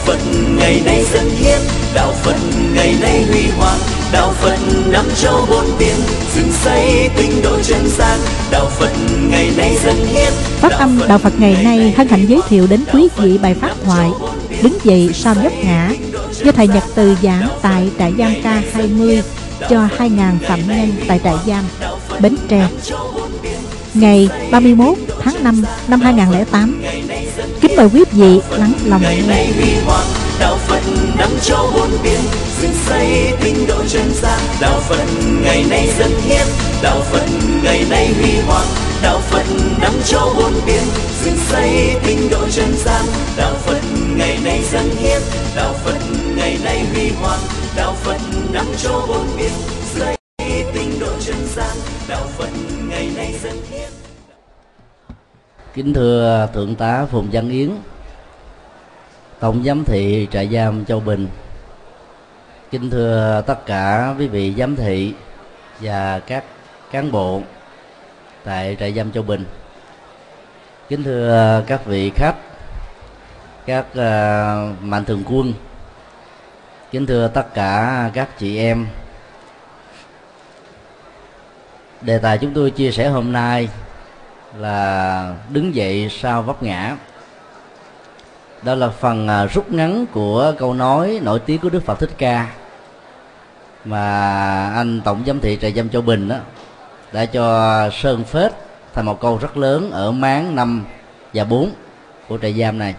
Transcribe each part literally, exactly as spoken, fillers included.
Phật ngày nay dân hiến, đạo Phật ngày nay huy hoàng, đạo Phật năm châu bốn biển, dựng xây tinh độ chân gian, đạo Phật ngày nay dân hiến. Phát âm đạo Phật ngày nay hân hạnh giới thiệu đến quý vị bài pháp thoại Đứng dậy sau vấp ngã do thầy Nhật Từ giảng tại trại giam K hai mươi cho hai nghìn phạm nhân tại trại giam Bến Tre ngày ba mươi mốt tháng năm năm hai nghìn không trăm lẻ tám. Kính mời quý vị lắng lòng nghe. Đạo Phật năm châu bốn biển, dựng xây tinh độ chân gian, đạo Phật ngày nay dân hiến, đạo Phật ngày nay huy hoàng, đạo Phật năm châu bốn biển, dựng xây tinh độ chân gian, đạo Phật ngày nay dân hiến, đạo Phật ngày nay huy hoàng, đạo Phật năm châu bốn biển, xây tinh độ chân gian, đạo Phật ngày nay dân hiến. Kính thưa Thượng tá Phùng Văn Yến, Tổng giám thị trại giam Châu Bình. Kính thưa tất cả quý vị giám thị và các cán bộ tại trại giam Châu Bình. Kính thưa các vị khách, các uh, mạnh thường quân. Kính thưa tất cả các chị em. Đề tài chúng tôi chia sẻ hôm nay là đứng dậy sau vấp ngã. Đó là phần rút ngắn của câu nói nổi tiếng của Đức Phật Thích Ca mà anh Tổng giám thị trại giam Châu Bình đó đã cho sơn phết thành một câu rất lớn ở máng năm và bốn của trại giam này.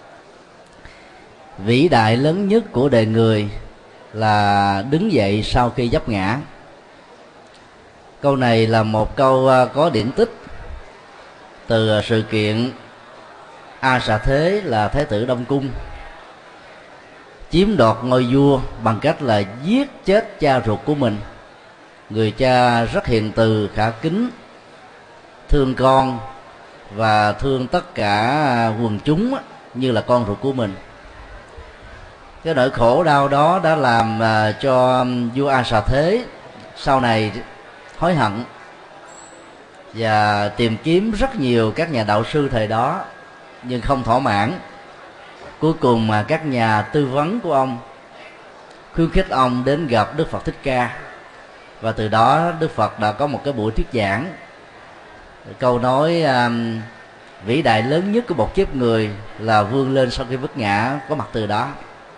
Vĩ đại lớn nhất của đời người là đứng dậy sau khi vấp ngã. Câu này là một câu có điển tích từ sự kiện A Xà Thế là Thái tử Đông Cung chiếm đoạt ngôi vua bằng cách là giết chết cha ruột của mình. Người cha rất hiền từ, khả kính, thương con và thương tất cả quần chúng như là con ruột của mình. Cái nỗi khổ đau đó đã làm cho vua A Xà Thế sau này hối hận và tìm kiếm rất nhiều các nhà đạo sư thời đó nhưng không thỏa mãn. Cuối cùng mà các nhà tư vấn của ông khuyến khích ông đến gặp Đức Phật Thích Ca, và từ đó Đức Phật đã có một cái buổi thuyết giảng. Câu nói um, vĩ đại lớn nhất của một kiếp người là vươn lên sau khi vấp ngã có mặt từ đó.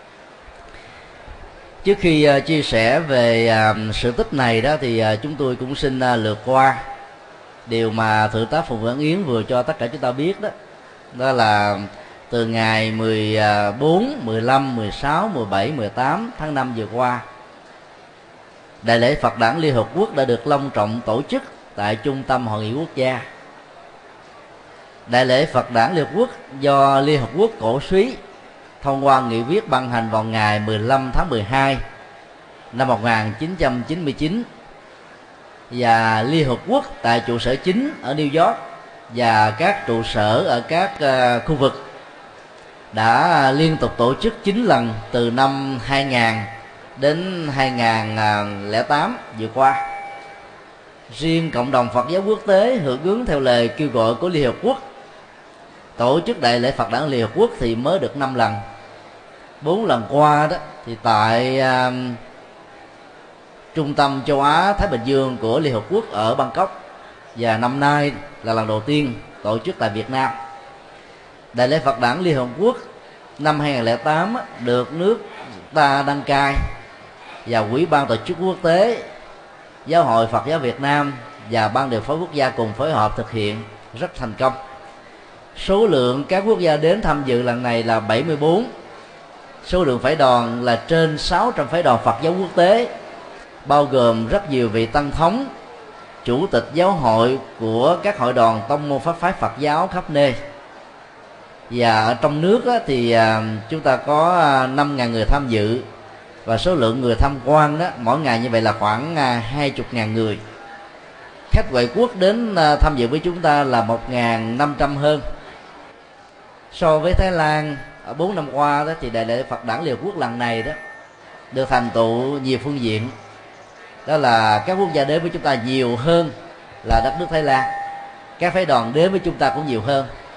Trước khi uh, chia sẻ về uh, sự tích này đó thì uh, chúng tôi cũng xin uh, lược qua điều mà Thượng tá Phùng Văn Yến vừa cho tất cả chúng ta biết đó. Đó là từ ngày mười bốn, mười lăm, mười sáu, mười bảy, mười tám tháng năm vừa qua, Đại lễ Phật Đản Liên Hợp Quốc đã được long trọng tổ chức tại Trung tâm Hội nghị Quốc gia. Đại lễ Phật Đản Liên Hợp Quốc do Liên Hợp Quốc cổ súy thông qua nghị quyết ban hành vào ngày mười lăm tháng mười hai năm một nghìn chín trăm chín mươi chín, và Liên Hợp Quốc tại trụ sở chính ở New York và các trụ sở ở các uh, khu vực đã liên tục tổ chức chín lần từ năm hai nghìn đến hai nghìn không trăm lẻ tám vừa qua. Riêng cộng đồng Phật giáo quốc tế hưởng ứng theo lời kêu gọi của Liên Hợp Quốc tổ chức Đại lễ Phật Đản Liên Hợp Quốc thì mới được năm lần. Bốn lần qua đó thì tại uh, Trung tâm châu Á Thái Bình Dương của Liên Hợp Quốc ở Bangkok, và năm nay là lần đầu tiên tổ chức tại Việt Nam. Đại lễ Phật Đản Liên Hợp Quốc năm hai nghìn không trăm lẻ tám được nước ta đăng cai, và Ủy ban tổ chức quốc tế, Giáo hội Phật giáo Việt Nam và Ban điều phối quốc gia cùng phối hợp thực hiện rất thành công. Số lượng các quốc gia đến tham dự lần này là bảy mươi bốn. Số lượng phái đoàn là trên sáu trăm phái đoàn Phật giáo quốc tế, bao gồm rất nhiều vị tăng thống, chủ tịch giáo hội của các hội đoàn tông môn pháp phái Phật giáo khắp nơi. Và ở trong nước á, thì chúng ta có năm nghìn người tham dự, và số lượng người tham quan đó mỗi ngày như vậy là khoảng hai mươi nghìn người. Khách ngoại quốc đến tham dự với chúng ta là một nghìn năm trăm hơn. So với Thái Lan ở bốn năm qua đó thì Đại lễ Phật Đản Liên Hợp Quốc lần này đó được thành tựu nhiều phương diện. Đó là các quốc gia đến với chúng ta nhiều hơn là đất nước Thái Lan, các phái đoàn đến với chúng ta cũng nhiều hơn.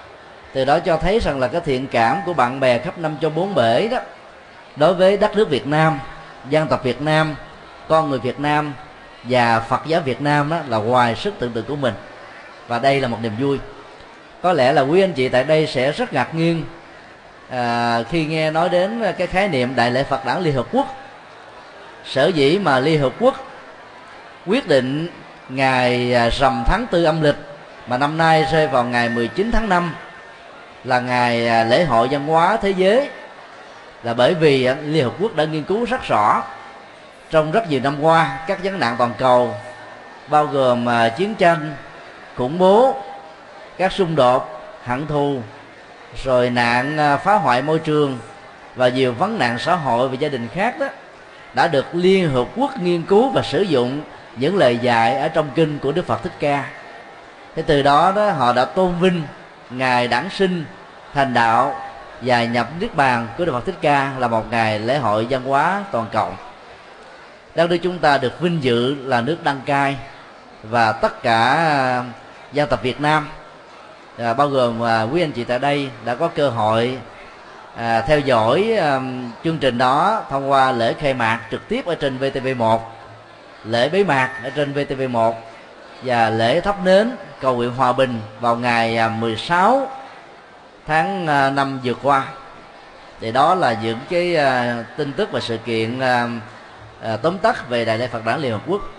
Từ đó cho thấy rằng là cái thiện cảm của bạn bè khắp năm châu bốn bể đó đối với đất nước Việt Nam, dân tộc Việt Nam, con người Việt Nam và Phật giáo Việt Nam đó là ngoài sức tưởng tượng của mình. Và đây là một niềm vui. Có lẽ là quý anh chị tại đây sẽ rất ngạc nhiên à, khi nghe nói đến cái khái niệm Đại lễ Phật đản Liên Hợp Quốc. Sở dĩ mà Liên Hợp Quốc quyết định ngày rằm tháng tư âm lịch, mà năm nay rơi vào ngày mười chín tháng năm là ngày lễ hội văn hóa thế giới, là bởi vì Liên Hợp Quốc đã nghiên cứu rất rõ trong rất nhiều năm qua các vấn nạn toàn cầu, bao gồm chiến tranh, khủng bố, các xung đột, hận thù, rồi nạn phá hoại môi trường và nhiều vấn nạn xã hội và gia đình khác đó, đã được Liên Hợp Quốc nghiên cứu và sử dụng những lời dạy ở trong kinh của Đức Phật Thích Ca. Thế từ đó đó họ đã tôn vinh ngày đản sinh, thành đạo và nhập niết bàn của Đức Phật Thích Ca là một ngày lễ hội văn hóa toàn cầu. Đất nước chúng ta được vinh dự là nước đăng cai, và tất cả dân tộc Việt Nam, à, bao gồm à, quý anh chị tại đây đã có cơ hội à, theo dõi à, chương trình đó thông qua lễ khai mạc trực tiếp ở trên vê tê vê một, lễ bế mạc ở trên vê tê vê một và lễ thắp nến cầu nguyện hòa bình vào ngày mười sáu tháng năm vừa qua. Thì đó là những cái uh, tin tức và sự kiện uh, uh, tóm tắt về Đại lễ Phật đản Liên Hợp Quốc.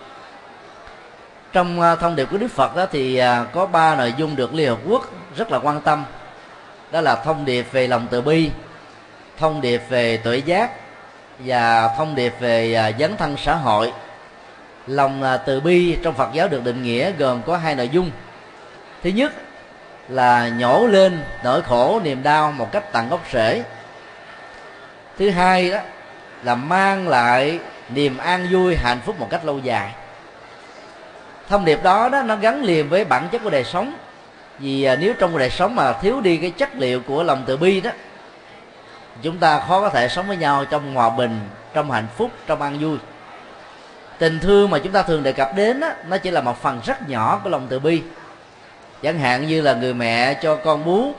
Trong uh, thông điệp của Đức Phật đó thì uh, có ba nội dung được Liên Hợp Quốc rất là quan tâm. Đó là thông điệp về lòng từ bi, thông điệp về tuệ giác và thông điệp về uh, dấn thân xã hội. Lòng uh, từ bi trong Phật giáo được định nghĩa gồm có hai nội dung. Thứ nhất là nhổ lên nỗi khổ niềm đau một cách tận gốc rễ. Thứ hai đó là mang lại niềm an vui hạnh phúc một cách lâu dài. Thông điệp đó, đó nó gắn liền với bản chất của đời sống. Vì à, nếu trong đời sống mà thiếu đi cái chất liệu của lòng từ bi đó, chúng ta khó có thể sống với nhau trong hòa bình, trong hạnh phúc, trong an vui. Tình thương mà chúng ta thường đề cập đến đó, nó chỉ là một phần rất nhỏ của lòng từ bi. Chẳng hạn như là người mẹ cho con bú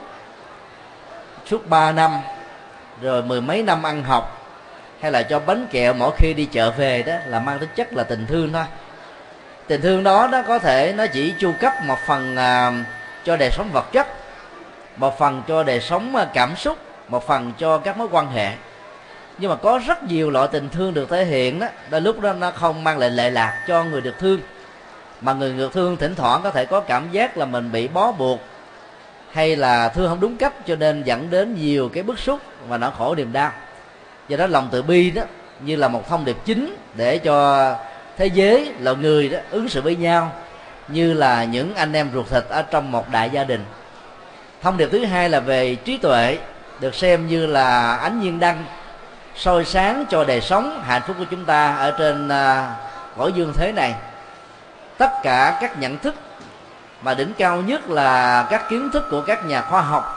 suốt ba năm, rồi mười mấy năm ăn học, hay là cho bánh kẹo mỗi khi đi chợ về, đó là mang tính chất là tình thương thôi. Tình thương đó nó có thể nó chỉ chu cấp một phần à, cho đời sống vật chất, một phần cho đời sống cảm xúc, một phần cho các mối quan hệ. Nhưng mà có rất nhiều loại tình thương được thể hiện đó, đôi lúc đó nó không mang lại lệ lạc cho người được thương, mà người được thương thỉnh thoảng có thể có cảm giác là mình bị bó buộc, hay là thương không đúng cách, cho nên dẫn đến nhiều cái bức xúc và nỗi khổ niềm đau. Do đó lòng từ bi đó như là một thông điệp chính để cho thế giới, loài người đó ứng xử với nhau như là những anh em ruột thịt ở trong một đại gia đình. Thông điệp thứ hai là về trí tuệ, được xem như là ánh nhiên đăng soi sáng cho đời sống hạnh phúc của chúng ta ở trên cõi dương thế này. Tất cả các nhận thức mà đỉnh cao nhất là các kiến thức của các nhà khoa học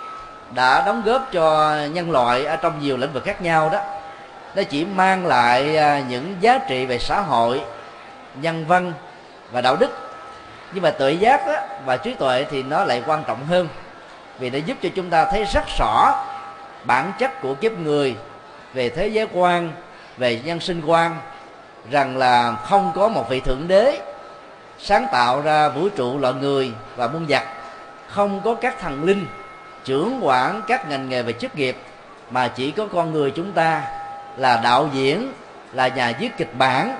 đã đóng góp cho nhân loại ở trong nhiều lĩnh vực khác nhau đó, nó chỉ mang lại những giá trị về xã hội, nhân văn và đạo đức. Nhưng mà tuệ giác đó, và trí tuệ thì nó lại quan trọng hơn, vì nó giúp cho chúng ta thấy rất rõ bản chất của kiếp người, về thế giới quan, về nhân sinh quan, rằng là không có một vị thượng đế sáng tạo ra vũ trụ loài người và muôn vật, không có các thần linh trưởng quản các ngành nghề về chức nghiệp, mà chỉ có con người chúng ta là đạo diễn, là nhà viết kịch bản,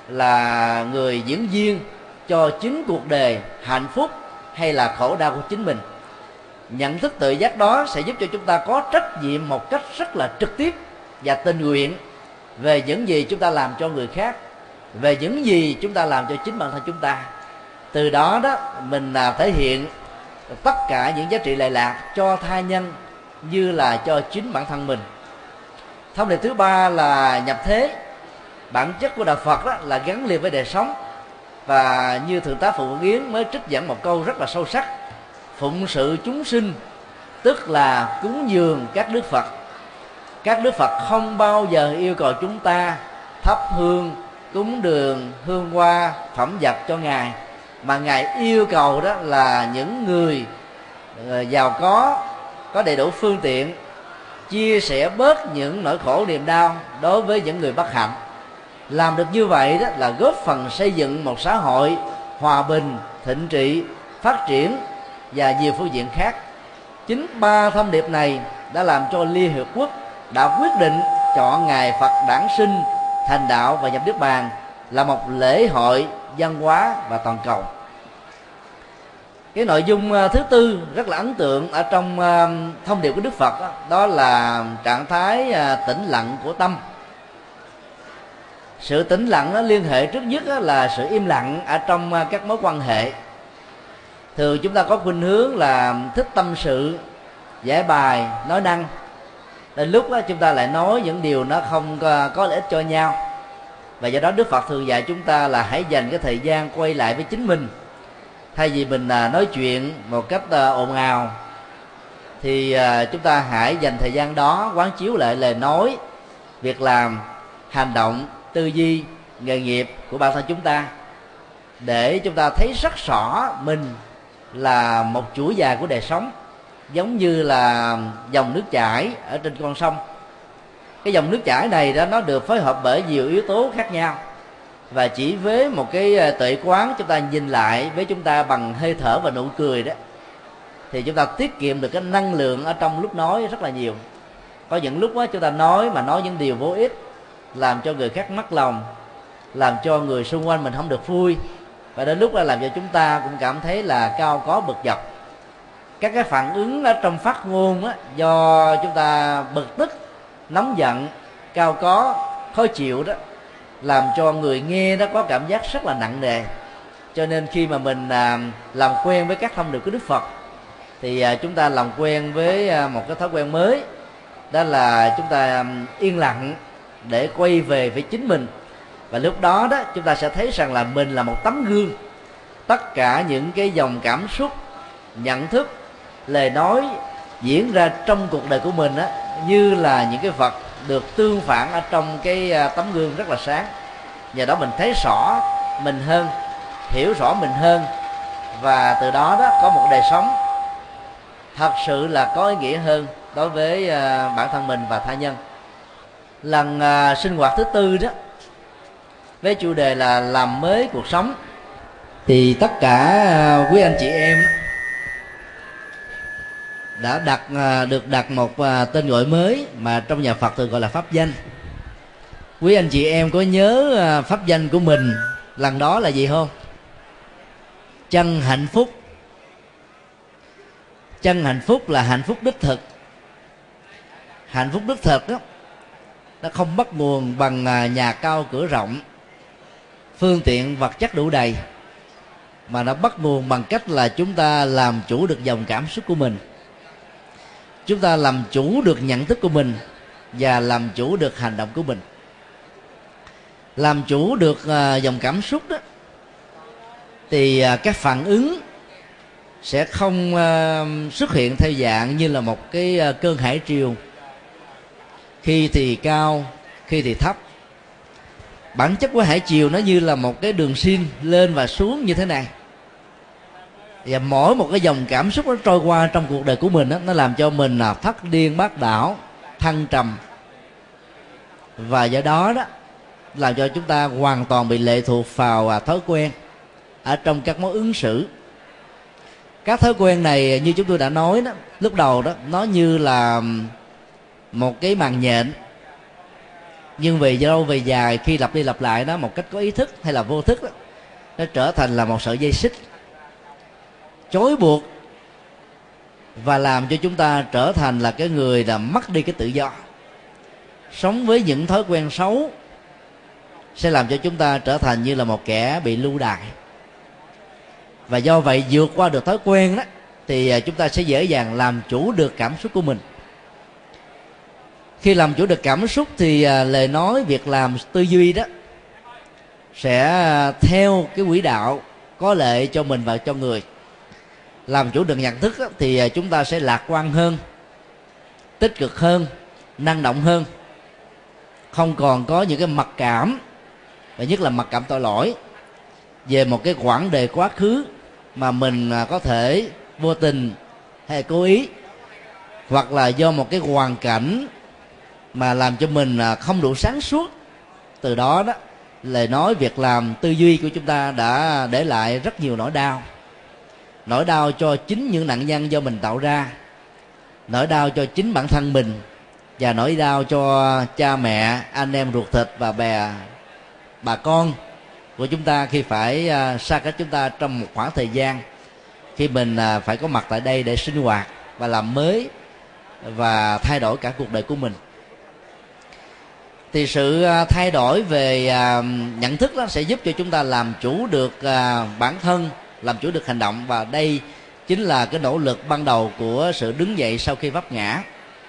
là người diễn viên cho chính cuộc đời hạnh phúc hay là khổ đau của chính mình. Nhận thức tự giác đó sẽ giúp cho chúng ta có trách nhiệm một cách rất là trực tiếp và tình nguyện về những gì chúng ta làm cho người khác, về những gì chúng ta làm cho chính bản thân chúng ta. Từ đó đó mình thể hiện tất cả những giá trị lệ lạc cho tha nhân như là cho chính bản thân mình. Thông điệp thứ ba là nhập thế. Bản chất của đạo Phật đó là gắn liền với đời sống, và như Thượng tá Phụng Yến mới trích dẫn một câu rất là sâu sắc: phụng sự chúng sinh tức là cúng dường các đức Phật. Các đức Phật không bao giờ yêu cầu chúng ta thắp hương, cúng đường, hương hoa, phẩm vật cho Ngài, mà Ngài yêu cầu đó là những người giàu có, có đầy đủ phương tiện chia sẻ bớt những nỗi khổ niềm đau đối với những người bất hạnh. Làm được như vậy đó là góp phần xây dựng một xã hội hòa bình, thịnh trị, phát triển và nhiều phương diện khác. Chính ba thông điệp này đã làm cho Liên Hiệp Quốc đã quyết định chọn ngày Phật đản sinh, thành đạo và nhập niết bàn là một lễ hội văn hóa và toàn cầu. Cái nội dung thứ tư rất là ấn tượng ở trong thông điệp của Đức Phật đó, đó là trạng thái tĩnh lặng của tâm. Sự tĩnh lặng nó liên hệ trước nhất là sự im lặng ở trong các mối quan hệ. Thường chúng ta có khuynh hướng là thích tâm sự, giải bài, nói năng. Đến lúc đó chúng ta lại nói những điều nó không có lợi ích cho nhau. Và do đó Đức Phật thường dạy chúng ta là hãy dành cái thời gian quay lại với chính mình. Thay vì mình nói chuyện một cách ồn ào thì chúng ta hãy dành thời gian đó quán chiếu lại lời nói, việc làm, hành động, tư duy, nghề nghiệp của bản thân chúng ta, để chúng ta thấy rất rõ mình là một chuỗi dài của đời sống, giống như là dòng nước chảy ở trên con sông. Cái dòng nước chảy này đó nó được phối hợp bởi nhiều yếu tố khác nhau, và chỉ với một cái tuệ quán chúng ta nhìn lại với chúng ta bằng hơi thở và nụ cười đó, thì chúng ta tiết kiệm được cái năng lượng ở trong lúc nói rất là nhiều. Có những lúc đó chúng ta nói mà nói những điều vô ích, làm cho người khác mất lòng, làm cho người xung quanh mình không được vui, và đến lúc đó làm cho chúng ta cũng cảm thấy là cao có bực dọc. Các cái phản ứng ở trong phát ngôn đó, do chúng ta bực tức, nóng giận, cao có, khó chịu đó, làm cho người nghe đó có cảm giác rất là nặng nề. Cho nên khi mà mình à, làm quen với các thông điệp của Đức Phật thì à, chúng ta làm quen với à, một cái thói quen mới, đó là chúng ta à, yên lặng để quay về với chính mình. Và lúc đó đó chúng ta sẽ thấy rằng là mình là một tấm gương. Tất cả những cái dòng cảm xúc, nhận thức, lời nói diễn ra trong cuộc đời của mình á, như là những cái vật được tương phản ở trong cái tấm gương rất là sáng. Nhờ đó mình thấy rõ mình hơn, hiểu rõ mình hơn, và từ đó đó có một đời sống thật sự là có ý nghĩa hơn đối với bản thân mình và tha nhân. Lần uh, sinh hoạt thứ tư đó với chủ đề là làm mới cuộc sống, thì tất cả uh, quý anh chị em đã đặt uh, được đặt một uh, tên gọi mới mà trong nhà Phật thường gọi là pháp danh. Quý anh chị em có nhớ uh, pháp danh của mình lần đó là gì không? Chân hạnh phúc. Chân hạnh phúc là hạnh phúc đích thực. Hạnh phúc đích thực đó, nó không bắt nguồn bằng nhà cao cửa rộng, phương tiện vật chất đủ đầy, mà nó bắt nguồn bằng cách là chúng ta làm chủ được dòng cảm xúc của mình, chúng ta làm chủ được nhận thức của mình, và làm chủ được hành động của mình. Làm chủ được dòng cảm xúc đó thì các phản ứng sẽ không xuất hiện theo dạng như là một cái cơn hải triều, khi thì cao, khi thì thấp. Bản chất của hải triều nó như là một cái đường xin lên và xuống như thế này. Và mỗi một cái dòng cảm xúc nó trôi qua trong cuộc đời của mình đó, nó làm cho mình là thất điên bát đảo, thăng trầm. Và do đó đó làm cho chúng ta hoàn toàn bị lệ thuộc vào thói quen ở trong các mối ứng xử. Các thói quen này như chúng tôi đã nói đó, lúc đầu đó, nó như là một cái màn nhện, nhưng về lâu về dài khi lặp đi lặp lại nó một cách có ý thức hay là vô thức đó, nó trở thành là một sợi dây xích chối buộc và làm cho chúng ta trở thành là cái người là mất đi cái tự do. Sống với những thói quen xấu sẽ làm cho chúng ta trở thành như là một kẻ bị lưu đày. Và do vậy vượt qua được thói quen đó thì chúng ta sẽ dễ dàng làm chủ được cảm xúc của mình. Khi làm chủ được cảm xúc thì lời nói, việc làm, tư duy đó sẽ theo cái quỹ đạo có lợi cho mình và cho người. Làm chủ được nhận thức đó, thì chúng ta sẽ lạc quan hơn, tích cực hơn, năng động hơn, không còn có những cái mặc cảm, và nhất là mặc cảm tội lỗi về một cái quãng đời quá khứ mà mình có thể vô tình hay cố ý hoặc là do một cái hoàn cảnh mà làm cho mình không đủ sáng suốt, từ đó đó lời nói, việc làm, tư duy của chúng ta đã để lại rất nhiều nỗi đau. Nỗi đau cho chính những nạn nhân do mình tạo ra, nỗi đau cho chính bản thân mình, và nỗi đau cho cha mẹ, anh em ruột thịt và bè bà con của chúng ta khi phải xa cách chúng ta trong một khoảng thời gian, khi mình phải có mặt tại đây để sinh hoạt và làm mới và thay đổi cả cuộc đời của mình. Thì sự thay đổi về nhận thức đó sẽ giúp cho chúng ta làm chủ được bản thân, làm chủ được hành động, và đây chính là cái nỗ lực ban đầu của sự đứng dậy sau khi vấp ngã.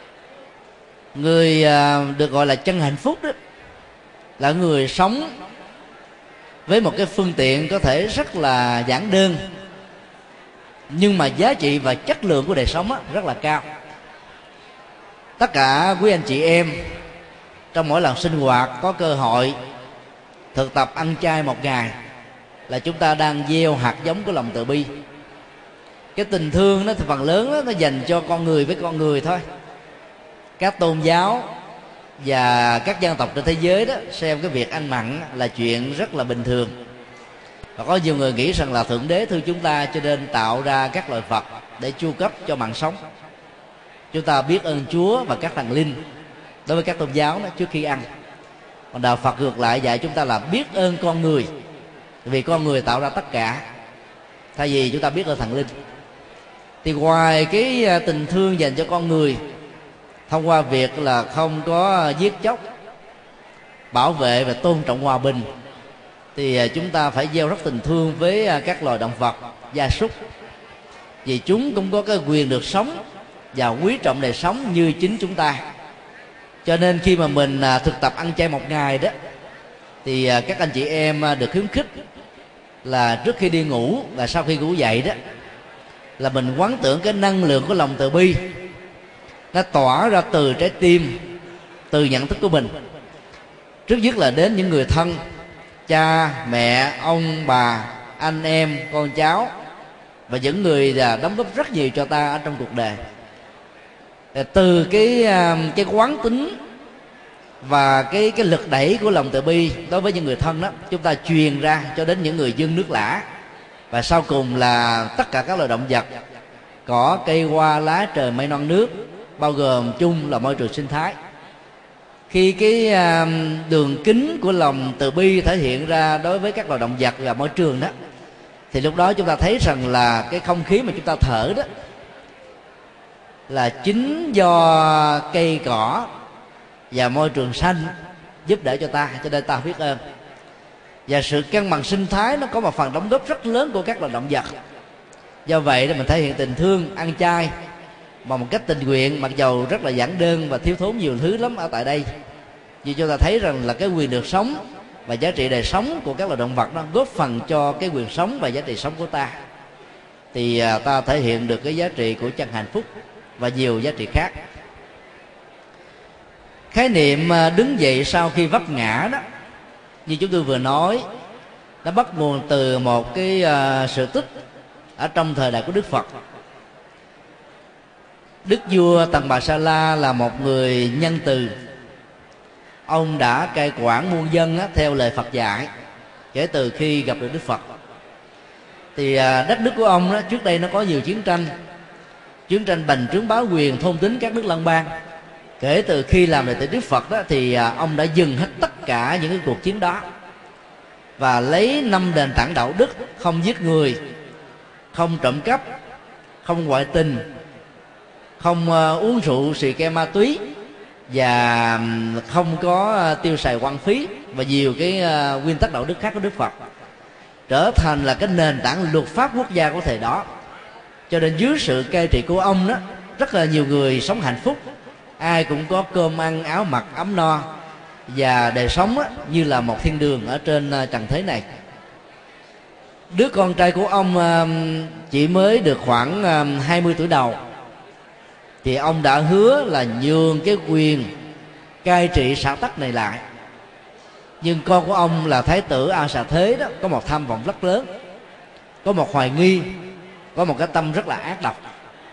Người được gọi là chân hạnh phúc đó là người sống với một cái phương tiện có thể rất là giản đơn, nhưng mà giá trị và chất lượng của đời sống á, rất là cao. Tất cả quý anh chị em trong mỗi lần sinh hoạt có cơ hội thực tập ăn chay một ngày là chúng ta đang gieo hạt giống của lòng từ bi. Cái tình thương nó thì phần lớn đó, nó dành cho con người với con người thôi. Các tôn giáo và các dân tộc trên thế giới đó xem cái việc ăn mặn là chuyện rất là bình thường, và có nhiều người nghĩ rằng là Thượng Đế thương chúng ta cho nên tạo ra các loài vật để chu cấp cho mạng sống. Chúng ta biết ơn Chúa và các thần linh đối với các tôn giáo đó trước khi ăn. Còn đạo Phật ngược lại dạy chúng ta là biết ơn con người, vì con người tạo ra tất cả, thay vì chúng ta biết ơn thần linh. Thì ngoài cái tình thương dành cho con người thông qua việc là không có giết chóc, bảo vệ và tôn trọng hòa bình, thì chúng ta phải gieo rất tình thương với các loài động vật, gia súc, vì chúng cũng có cái quyền được sống và quý trọng đời sống như chính chúng ta. Cho nên khi mà mình thực tập ăn chay một ngày đó, thì các anh chị em được khuyến khích là trước khi đi ngủ và sau khi ngủ dậy đó, là mình quán tưởng cái năng lượng của lòng từ bi nó tỏa ra từ trái tim, từ nhận thức của mình, trước nhất là đến những người thân, cha, mẹ, ông, bà, anh em, con cháu, và những người là đóng góp rất nhiều cho ta ở trong cuộc đời. Từ cái cái quán tính và cái cái lực đẩy của lòng từ bi đối với những người thân đó, chúng ta truyền ra cho đến những người dân nước lã, và sau cùng là tất cả các loài động vật, cỏ, cây, hoa, lá, trời, mây, non, nước, bao gồm chung là môi trường sinh thái. Khi cái đường kính của lòng từ bi thể hiện ra đối với các loài động vật và môi trường đó, thì lúc đó chúng ta thấy rằng là cái không khí mà chúng ta thở đó là chính do cây cỏ và môi trường xanh giúp đỡ cho ta, cho nên ta biết ơn. Và sự cân bằng sinh thái nó có một phần đóng góp rất lớn của các loài động vật. Do vậy mình thể hiện tình thương ăn chay bằng một cách tình nguyện, mặc dầu rất là giản đơn và thiếu thốn nhiều thứ lắm ở tại đây, vì chúng ta thấy rằng là cái quyền được sống và giá trị đời sống của các loài động vật nó góp phần cho cái quyền sống và giá trị sống của ta. Thì ta thể hiện được cái giá trị của chân hạnh phúc và nhiều giá trị khác. Khái niệm đứng dậy sau khi vấp ngã đó, như chúng tôi vừa nói, nó bắt nguồn từ một cái uh, sự tích ở trong thời đại của Đức Phật. Đức vua Tần Bà Sa La là một người nhân từ. Ông đã cai quản muôn dân á, theo lời Phật dạy kể từ khi gặp được Đức Phật. Thì uh, đất nước của ông đó, trước đây nó có nhiều chiến tranh, chiến tranh bành trướng bá quyền, thôn tính các nước lân bang. Kể từ khi làm đệ tử Đức Phật đó, thì ông đã dừng hết tất cả những cái cuộc chiến đó, và lấy năm nền tảng đạo đức: không giết người, không trộm cắp, không ngoại tình, không uống rượu xì ke ma túy, và không có tiêu xài hoang phí, và nhiều cái nguyên tắc đạo đức khác của Đức Phật, trở thành là cái nền tảng luật pháp quốc gia của thời đó. Cho nên dưới sự cai trị của ông đó, rất là nhiều người sống hạnh phúc, ai cũng có cơm ăn, áo mặc, ấm no, và đời sống á, như là một thiên đường ở trên trần thế này. Đứa con trai của ông chỉ mới được khoảng hai mươi tuổi đầu, thì ông đã hứa là nhường cái quyền cai trị xã tắc này lại. Nhưng con của ông là Thái tử A Xà Thế đó, có một tham vọng rất lớn, có một hoài nghi, có một cái tâm rất là ác độc,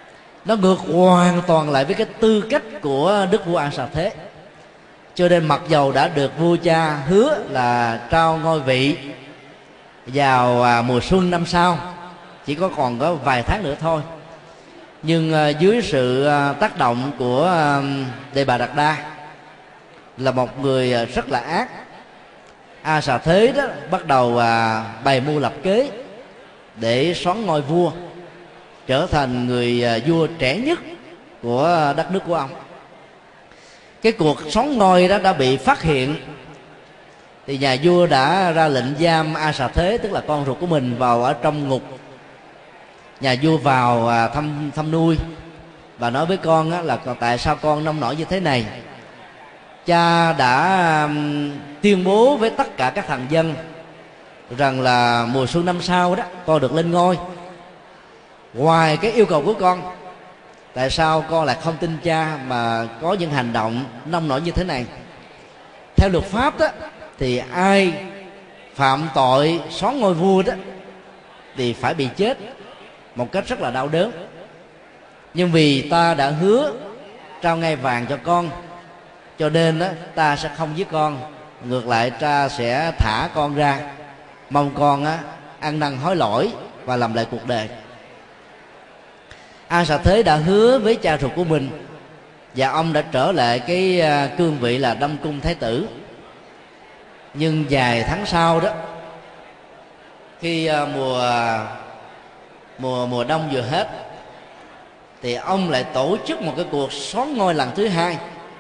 nó ngược hoàn toàn lại với cái tư cách của đức vua A Sà Thế. Cho nên mặc dầu đã được vua cha hứa là trao ngôi vị vào mùa xuân năm sau, chỉ có còn có vài tháng nữa thôi, nhưng dưới sự tác động của Đề Bà Đạt Đa, là một người rất là ác, A Sà Thế đó bắt đầu bày mưu lập kế để soán ngôi vua, trở thành người vua trẻ nhất của đất nước của ông. Cái cuộc soán ngôi đó đã bị phát hiện, thì nhà vua đã ra lệnh giam A Sà Thế, tức là con ruột của mình, vào ở trong ngục. Nhà vua vào thăm thăm nuôi và nói với con á, là tại sao con nông nổi như thế này. Cha đã tuyên bố với tất cả các thần dân rằng là mùa xuân năm sau đó con được lên ngôi. Ngoài cái yêu cầu của con, tại sao con lại không tin cha mà có những hành động nông nổi như thế này? Theo luật pháp đó, thì ai phạm tội soán ngôi vua đó thì phải bị chết một cách rất là đau đớn. Nhưng vì ta đã hứa trao ngai vàng cho con, cho nên đó, ta sẽ không giết con, ngược lại ta sẽ thả con ra, mong con á, ăn năn hối lỗi và làm lại cuộc đời. A Sà Thế đã hứa với cha ruột của mình, và ông đã trở lại cái cương vị là Đông Cung Thái tử. Nhưng vài tháng sau đó, khi mùa mùa mùa đông vừa hết, thì ông lại tổ chức một cái cuộc soán ngôi lần thứ hai.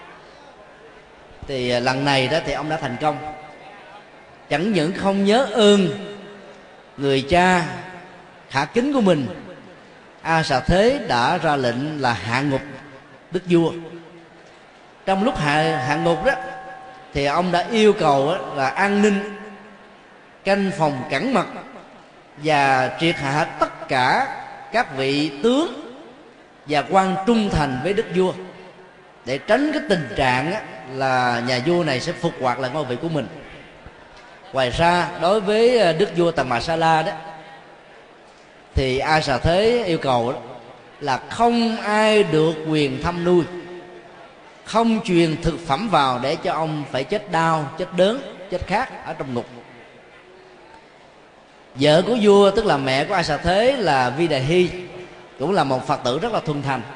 Thì lần này đó thì ông đã thành công. Chẳng những không nhớ ơn người cha hạ kính của mình, A Sà Thế đã ra lệnh là hạ ngục đức vua. Trong lúc hạ, hạ ngục đó, thì ông đã yêu cầu đó là an ninh, canh phòng cẩn mật và triệt hạ tất cả các vị tướng và quan trung thành với đức vua, để tránh cái tình trạng á, là nhà vua này sẽ phục hoạt lại ngôi vị của mình. Ngoài ra, đối với đức vua Tần Bà Sa La đó, thì A Sà Thế yêu cầu đó là không ai được quyền thăm nuôi, không truyền thực phẩm vào để cho ông phải chết đau, chết đớn, chết khát ở trong ngục. Vợ của vua, tức là mẹ của A Sà Thế, là Vi Đà Hy, cũng là một Phật tử rất là thuần thành.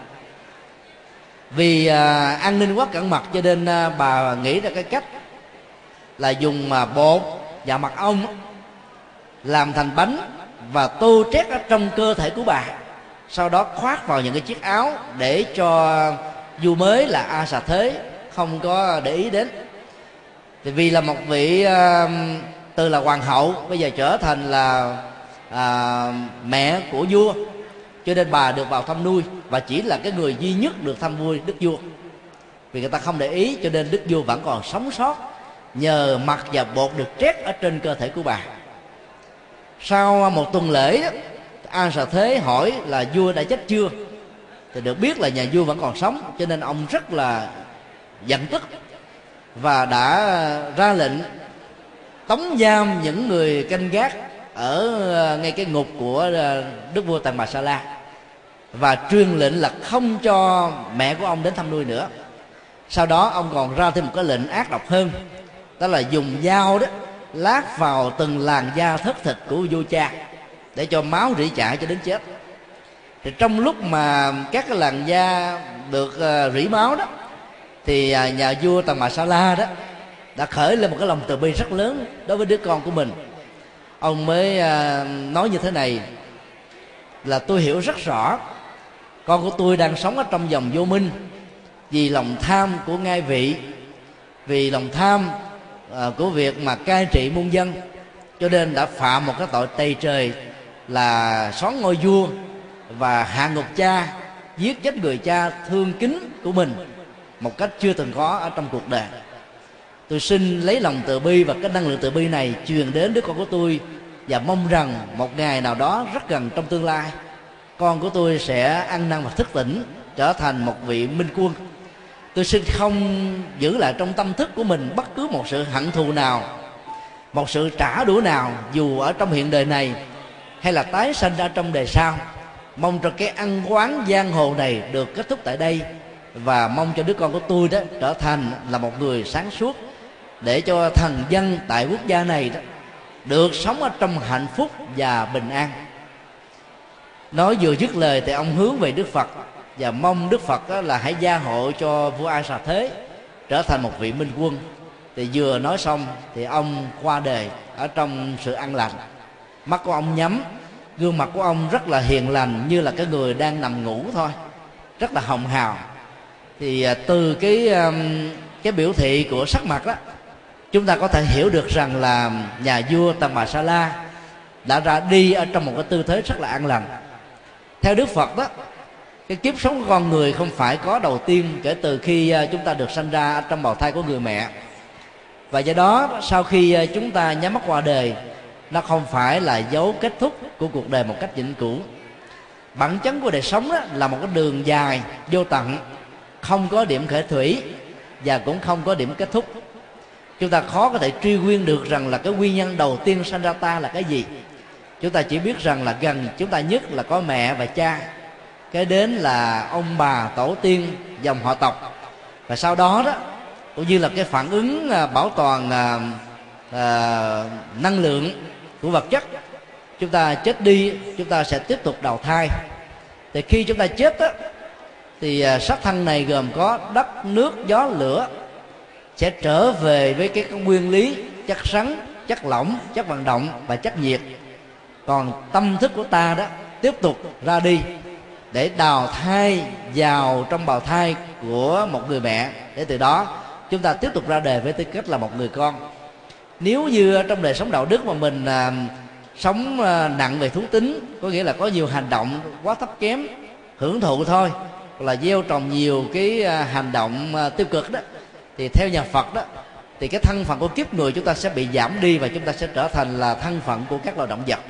Vì à, an ninh quá cẩn mật, cho nên à, bà nghĩ ra cái cách là dùng à, bột và mật ong làm thành bánh và tô trét ở trong cơ thể của bà, sau đó khoác vào những cái chiếc áo để cho vua mới là A Sà Thế không có để ý đến. Thì vì là một vị à, từ là hoàng hậu bây giờ trở thành là à, mẹ của vua, cho nên bà được vào thăm nuôi và chỉ là cái người duy nhất được thăm nuôi đức vua. Vì người ta không để ý, cho nên đức vua vẫn còn sống sót nhờ mật và bột được trét ở trên cơ thể của bà. Sau một tuần lễ đó, A Sà Thế hỏi là vua đã chết chưa, thì được biết là nhà vua vẫn còn sống, cho nên ông rất là giận tức và đã ra lệnh tống giam những người canh gác ở ngay cái ngục của đức vua Tần Bà Sa La, và truyền lệnh là không cho mẹ của ông đến thăm nuôi nữa. Sau đó ông còn ra thêm một cái lệnh ác độc hơn, đó là dùng dao đó lát vào từng làn da thất thịt của vua cha để cho máu rỉ chảy cho đến chết. Thì trong lúc mà các cái làn da được uh, rỉ máu đó, thì uh, nhà vua Tần Bà Sa La đó đã khởi lên một cái lòng từ bi rất lớn đối với đứa con của mình. Ông mới uh, nói như thế này là: tôi hiểu rất rõ con của tôi đang sống ở trong vòng vô minh, vì lòng tham của ngai vị, vì lòng tham uh, của việc mà cai trị muôn dân, cho nên đã phạm một cái tội tày trời là soán ngôi vua và hạ ngục cha, giết chết người cha thương kính của mình một cách chưa từng có ở trong cuộc đời. Tôi xin lấy lòng từ bi và cái năng lượng từ bi này truyền đến đứa con của tôi, và mong rằng một ngày nào đó rất gần trong tương lai, con của tôi sẽ ăn năn và thức tỉnh, trở thành một vị minh quân. Tôi xin không giữ lại trong tâm thức của mình bất cứ một sự hận thù nào, một sự trả đũa nào, dù ở trong hiện đời này hay là tái sanh ra trong đời sau, mong cho cái ăn quán giang hồ này được kết thúc tại đây, và mong cho đứa con của tôi đó trở thành là một người sáng suốt, để cho thần dân tại quốc gia này đó được sống ở trong hạnh phúc và bình an. Nói vừa dứt lời thì ông hướng về Đức Phật và mong Đức Phật đó là hãy gia hộ cho vua A Xà Thế trở thành một vị minh quân. Thì vừa nói xong thì ông qua đời ở trong sự an lành. Mắt của ông nhắm, gương mặt của ông rất là hiền lành, như là cái người đang nằm ngủ thôi, rất là hồng hào. Thì từ cái cái biểu thị của sắc mặt đó, chúng ta có thể hiểu được rằng là nhà vua Tần Bà Sa La đã ra đi ở trong một cái tư thế rất là an lành. Theo Đức Phật đó, cái kiếp sống của con người không phải có đầu tiên kể từ khi chúng ta được sanh ra trong bào thai của người mẹ. Và do đó sau khi chúng ta nhắm mắt qua đời, nó không phải là dấu kết thúc của cuộc đời một cách vĩnh cửu. Bản chất của đời sống đó là một cái đường dài vô tận, không có điểm khởi thủy và cũng không có điểm kết thúc. Chúng ta khó có thể truy nguyên được rằng là cái nguyên nhân đầu tiên sanh ra ta là cái gì. Chúng ta chỉ biết rằng là gần chúng ta nhất là có mẹ và cha, cái đến là ông bà tổ tiên dòng họ tộc, và sau đó đó cũng như là cái phản ứng bảo toàn à, à, năng lượng của vật chất. Chúng ta chết đi, chúng ta sẽ tiếp tục đào thai. Thì khi chúng ta chết đó, thì xác thân này gồm có đất, nước, gió, lửa, sẽ trở về với cái nguyên lý chất rắn, chất lỏng, chất vận động và chất nhiệt. Còn tâm thức của ta đó tiếp tục ra đi để đào thai vào trong bào thai của một người mẹ, để từ đó chúng ta tiếp tục ra đời với tư cách là một người con. Nếu như trong đời sống đạo đức mà mình à, sống à, nặng về thú tính, có nghĩa là có nhiều hành động quá thấp kém, hưởng thụ thôi, hoặc là gieo trồng nhiều cái à, hành động à, tiêu cực đó, thì theo nhà Phật đó, thì cái thân phận của kiếp người chúng ta sẽ bị giảm đi, và chúng ta sẽ trở thành là thân phận của các loài động vật.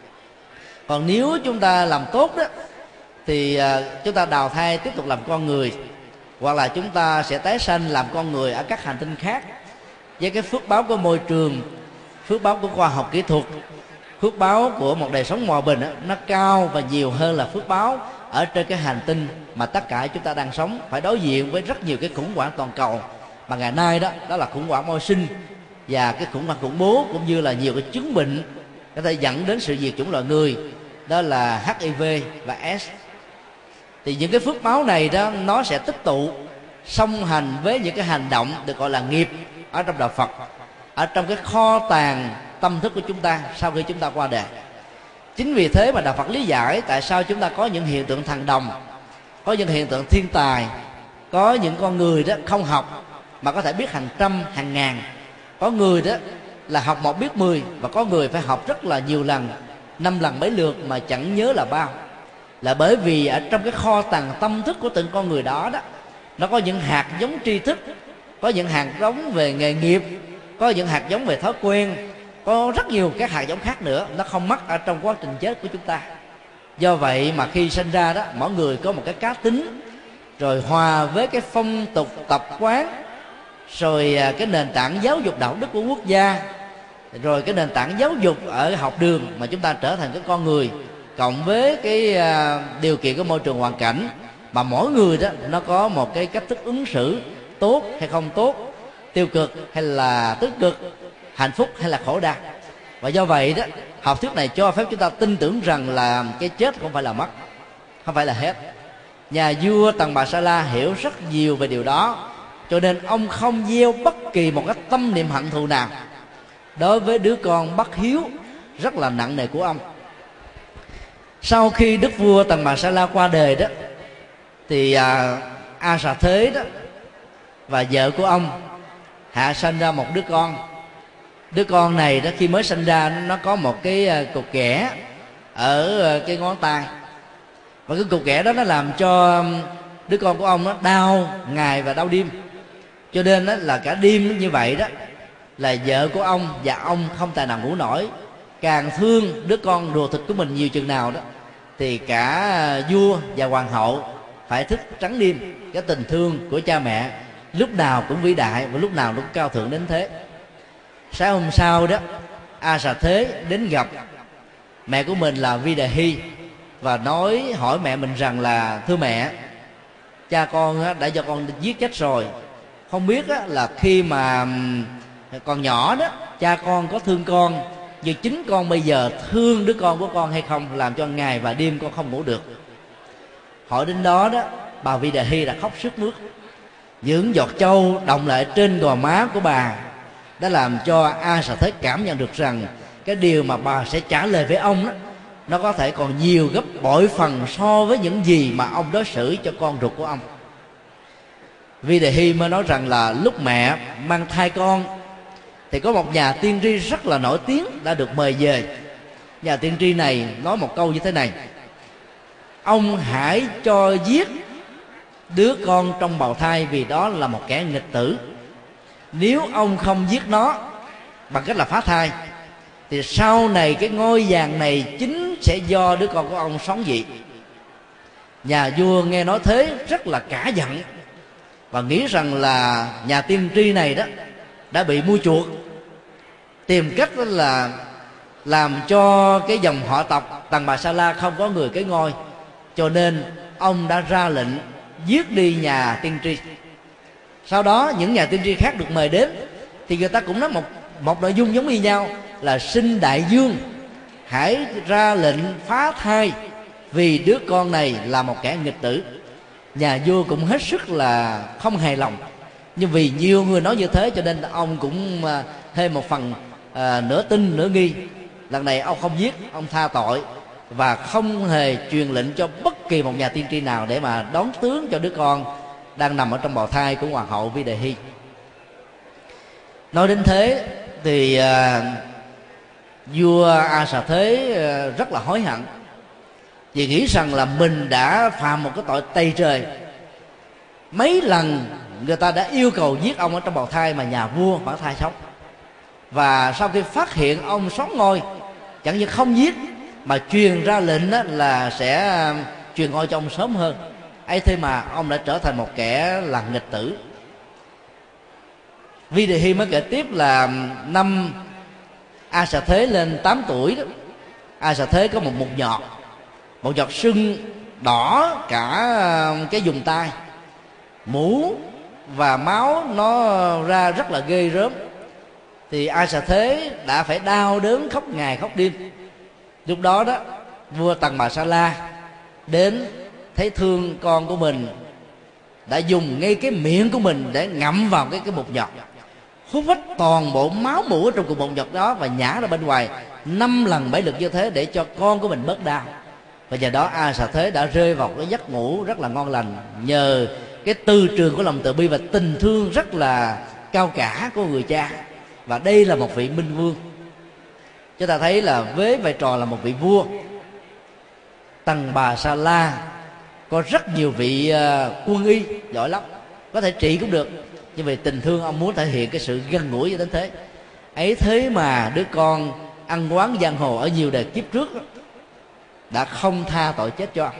Còn nếu chúng ta làm tốt đó, thì à, chúng ta đào thai tiếp tục làm con người, hoặc là chúng ta sẽ tái sanh làm con người ở các hành tinh khác, với cái phước báo của môi trường, phước báo của khoa học kỹ thuật, phước báo của một đời sống hòa bình đó, nó cao và nhiều hơn là phước báo ở trên cái hành tinh mà tất cả chúng ta đang sống, phải đối diện với rất nhiều cái khủng hoảng toàn cầu mà ngày nay đó đó là khủng hoảng môi sinh và cái khủng hoảng khủng bố, cũng như là nhiều cái chứng bệnh có thể dẫn đến sự diệt chủng loài người, đó là H I V và AIDS. Thì những cái phước báo này đó nó sẽ tích tụ song hành với những cái hành động được gọi là nghiệp ở trong đạo Phật, ở trong cái kho tàng tâm thức của chúng ta sau khi chúng ta qua đời. Chính vì thế mà đạo Phật lý giải tại sao chúng ta có những hiện tượng thần đồng, có những hiện tượng thiên tài, có những con người đó không học mà có thể biết hàng trăm hàng ngàn, có người đó là học một biết mười, và có người phải học rất là nhiều lần, năm lần mấy lượt mà chẳng nhớ là bao. Là bởi vì ở trong cái kho tàng tâm thức của từng con người đó đó, nó có những hạt giống tri thức, có những hạt giống về nghề nghiệp, có những hạt giống về thói quen, có rất nhiều các hạt giống khác nữa, nó không mắc ở trong quá trình chết của chúng ta. Do vậy mà khi sinh ra đó, mỗi người có một cái cá tính, rồi hòa với cái phong tục tập quán, rồi cái nền tảng giáo dục đạo đức của quốc gia, rồi cái nền tảng giáo dục ở học đường mà chúng ta trở thành cái con người, cộng với cái điều kiện của môi trường hoàn cảnh, mà mỗi người đó nó có một cái cách thức ứng xử tốt hay không tốt, tiêu cực hay là tích cực, hạnh phúc hay là khổ đau. Và do vậy đó, học thuyết này cho phép chúng ta tin tưởng rằng là cái chết không phải là mất, không phải là hết. Nhà vua Tần Bà Sa La hiểu rất nhiều về điều đó, cho nên ông không gieo bất kỳ một cái tâm niệm hận thù nào đối với đứa con bất hiếu rất là nặng nề của ông. Sau khi đức vua Tần Bà Sa La qua đời đó, thì à, A Xà Thế đó và vợ của ông hạ sanh ra một đứa con. Đứa con này đó khi mới sinh ra nó có một cái cục ghẻ ở cái ngón tay, và cái cục ghẻ đó nó làm cho đứa con của ông nó đau ngày và đau đêm. Cho nên đó là cả đêm như vậy đó là vợ của ông và ông không tài nào ngủ nổi. Càng thương đứa con ruột thịt của mình nhiều chừng nào đó, thì cả vua và hoàng hậu phải thức trắng đêm. Cái tình thương của cha mẹ lúc nào cũng vĩ đại và lúc nào cũng cao thượng đến thế. Sáng hôm sau đó, A Xà Thế đến gặp mẹ của mình là Vi Đề Hy, và nói hỏi mẹ mình rằng là thưa mẹ, cha con đã cho con giết chết rồi, không biết là khi mà còn nhỏ đó cha con có thương con như chính con bây giờ thương đứa con của con hay không, làm cho ngày và đêm con không ngủ được. Hỏi đến đó đó, bà Vi Đề Hy đã khóc sướt mướt. Những giọt châu đọng lại trên gò má của bà đã làm cho A Xà Thế cảm nhận được rằng cái điều mà bà sẽ trả lời với ông đó, nó có thể còn nhiều gấp bội phần so với những gì mà ông đối xử cho con ruột của ông. Vi Đề Hy mới nói rằng là lúc mẹ mang thai con thì có một nhà tiên tri rất là nổi tiếng đã được mời về. Nhà tiên tri này nói một câu như thế này: ông hãy cho giết đứa con trong bào thai vì đó là một kẻ nghịch tử. Nếu ông không giết nó bằng cách là phá thai thì sau này cái ngôi vàng này chính sẽ do đứa con của ông sống dị. Nhà vua nghe nói thế rất là cả giận và nghĩ rằng là nhà tiên tri này đó đã bị mua chuộc, tìm cách đó là làm cho cái dòng họ tộc Tần Bà Sa La không có người kế ngôi, cho nên ông đã ra lệnh giết đi nhà tiên tri. Sau đó những nhà tiên tri khác được mời đến thì người ta cũng nói một một nội dung giống như nhau là xin đại vương hãy ra lệnh phá thai vì đứa con này là một kẻ nghịch tử. Nhà vua cũng hết sức là không hài lòng, nhưng vì nhiều người nói như thế cho nên ông cũng thêm một phần à, nửa tin nửa nghi. Lần này ông không giết, ông tha tội và không hề truyền lệnh cho bất kỳ một nhà tiên tri nào để mà đón tướng cho đứa con đang nằm ở trong bào thai của hoàng hậu Vi Đề Hy. Nói đến thế thì à, vua A Xà Thế à, rất là hối hận vì nghĩ rằng là mình đã phạm một cái tội tày trời. Mấy lần người ta đã yêu cầu giết ông ở trong bào thai mà nhà vua vẫn thai sống, và sau khi phát hiện ông sống ngôi, chẳng những không giết mà truyền ra lệnh là sẽ truyền ngôi cho ông sớm hơn. ấy thế mà ông đã trở thành một kẻ là nghịch tử. Vi Đề Hy mới kể tiếp là năm A Xà Thế lên tám tuổi đó, A Xà Thế có một mụn nhọt, một giọt sưng đỏ cả cái vùng tay, mũ và máu nó ra rất là ghê rớm. Thì A Xà Thế đã phải đau đớn khóc ngày khóc đêm. Lúc đó đó vua Tần Bà Sa La đến thấy thương con của mình, đã dùng ngay cái miệng của mình để ngậm vào cái cái bột nhọt, hút hết toàn bộ máu mủ trong cục bột nhọt đó và nhả ra bên ngoài năm lần bảy lượt như thế để cho con của mình bớt đau. Và nhờ đó A Xà Thế đã rơi vào cái giấc ngủ rất là ngon lành, nhờ cái tư trường của lòng từ bi và tình thương rất là cao cả của người cha. Và đây là một vị minh vương. Chúng ta thấy là với vai trò là một vị vua, Tần Bà Sa La có rất nhiều vị uh, quân y giỏi lắm, có thể trị cũng được, nhưng vì tình thương ông muốn thể hiện cái sự gần gũi như đến thế. Ấy thế mà đứa con ăn quán giang hồ ở nhiều đời kiếp trước đã không tha tội chết cho ông,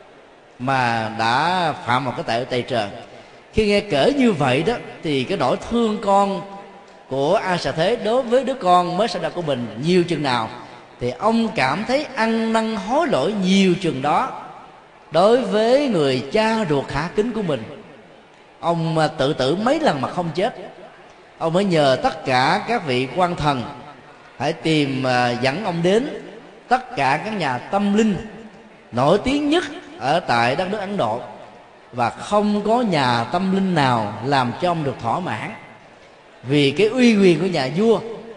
mà đã phạm một cái tội tày trời. Khi nghe kể như vậy đó thì cái nỗi thương con của A Xà Thế đối với đứa con mới sinh ra của mình nhiều chừng nào thì ông cảm thấy ăn năn hối lỗi nhiều chừng đó đối với người cha ruột hạ kính của mình. Ông tự tử mấy lần mà không chết. Ông mới nhờ tất cả các vị quan thần hãy tìm dẫn ông đến tất cả các nhà tâm linh nổi tiếng nhất ở tại đất nước Ấn Độ, và không có nhà tâm linh nào làm cho ông được thỏa mãn. Vì cái uy quyền của nhà vua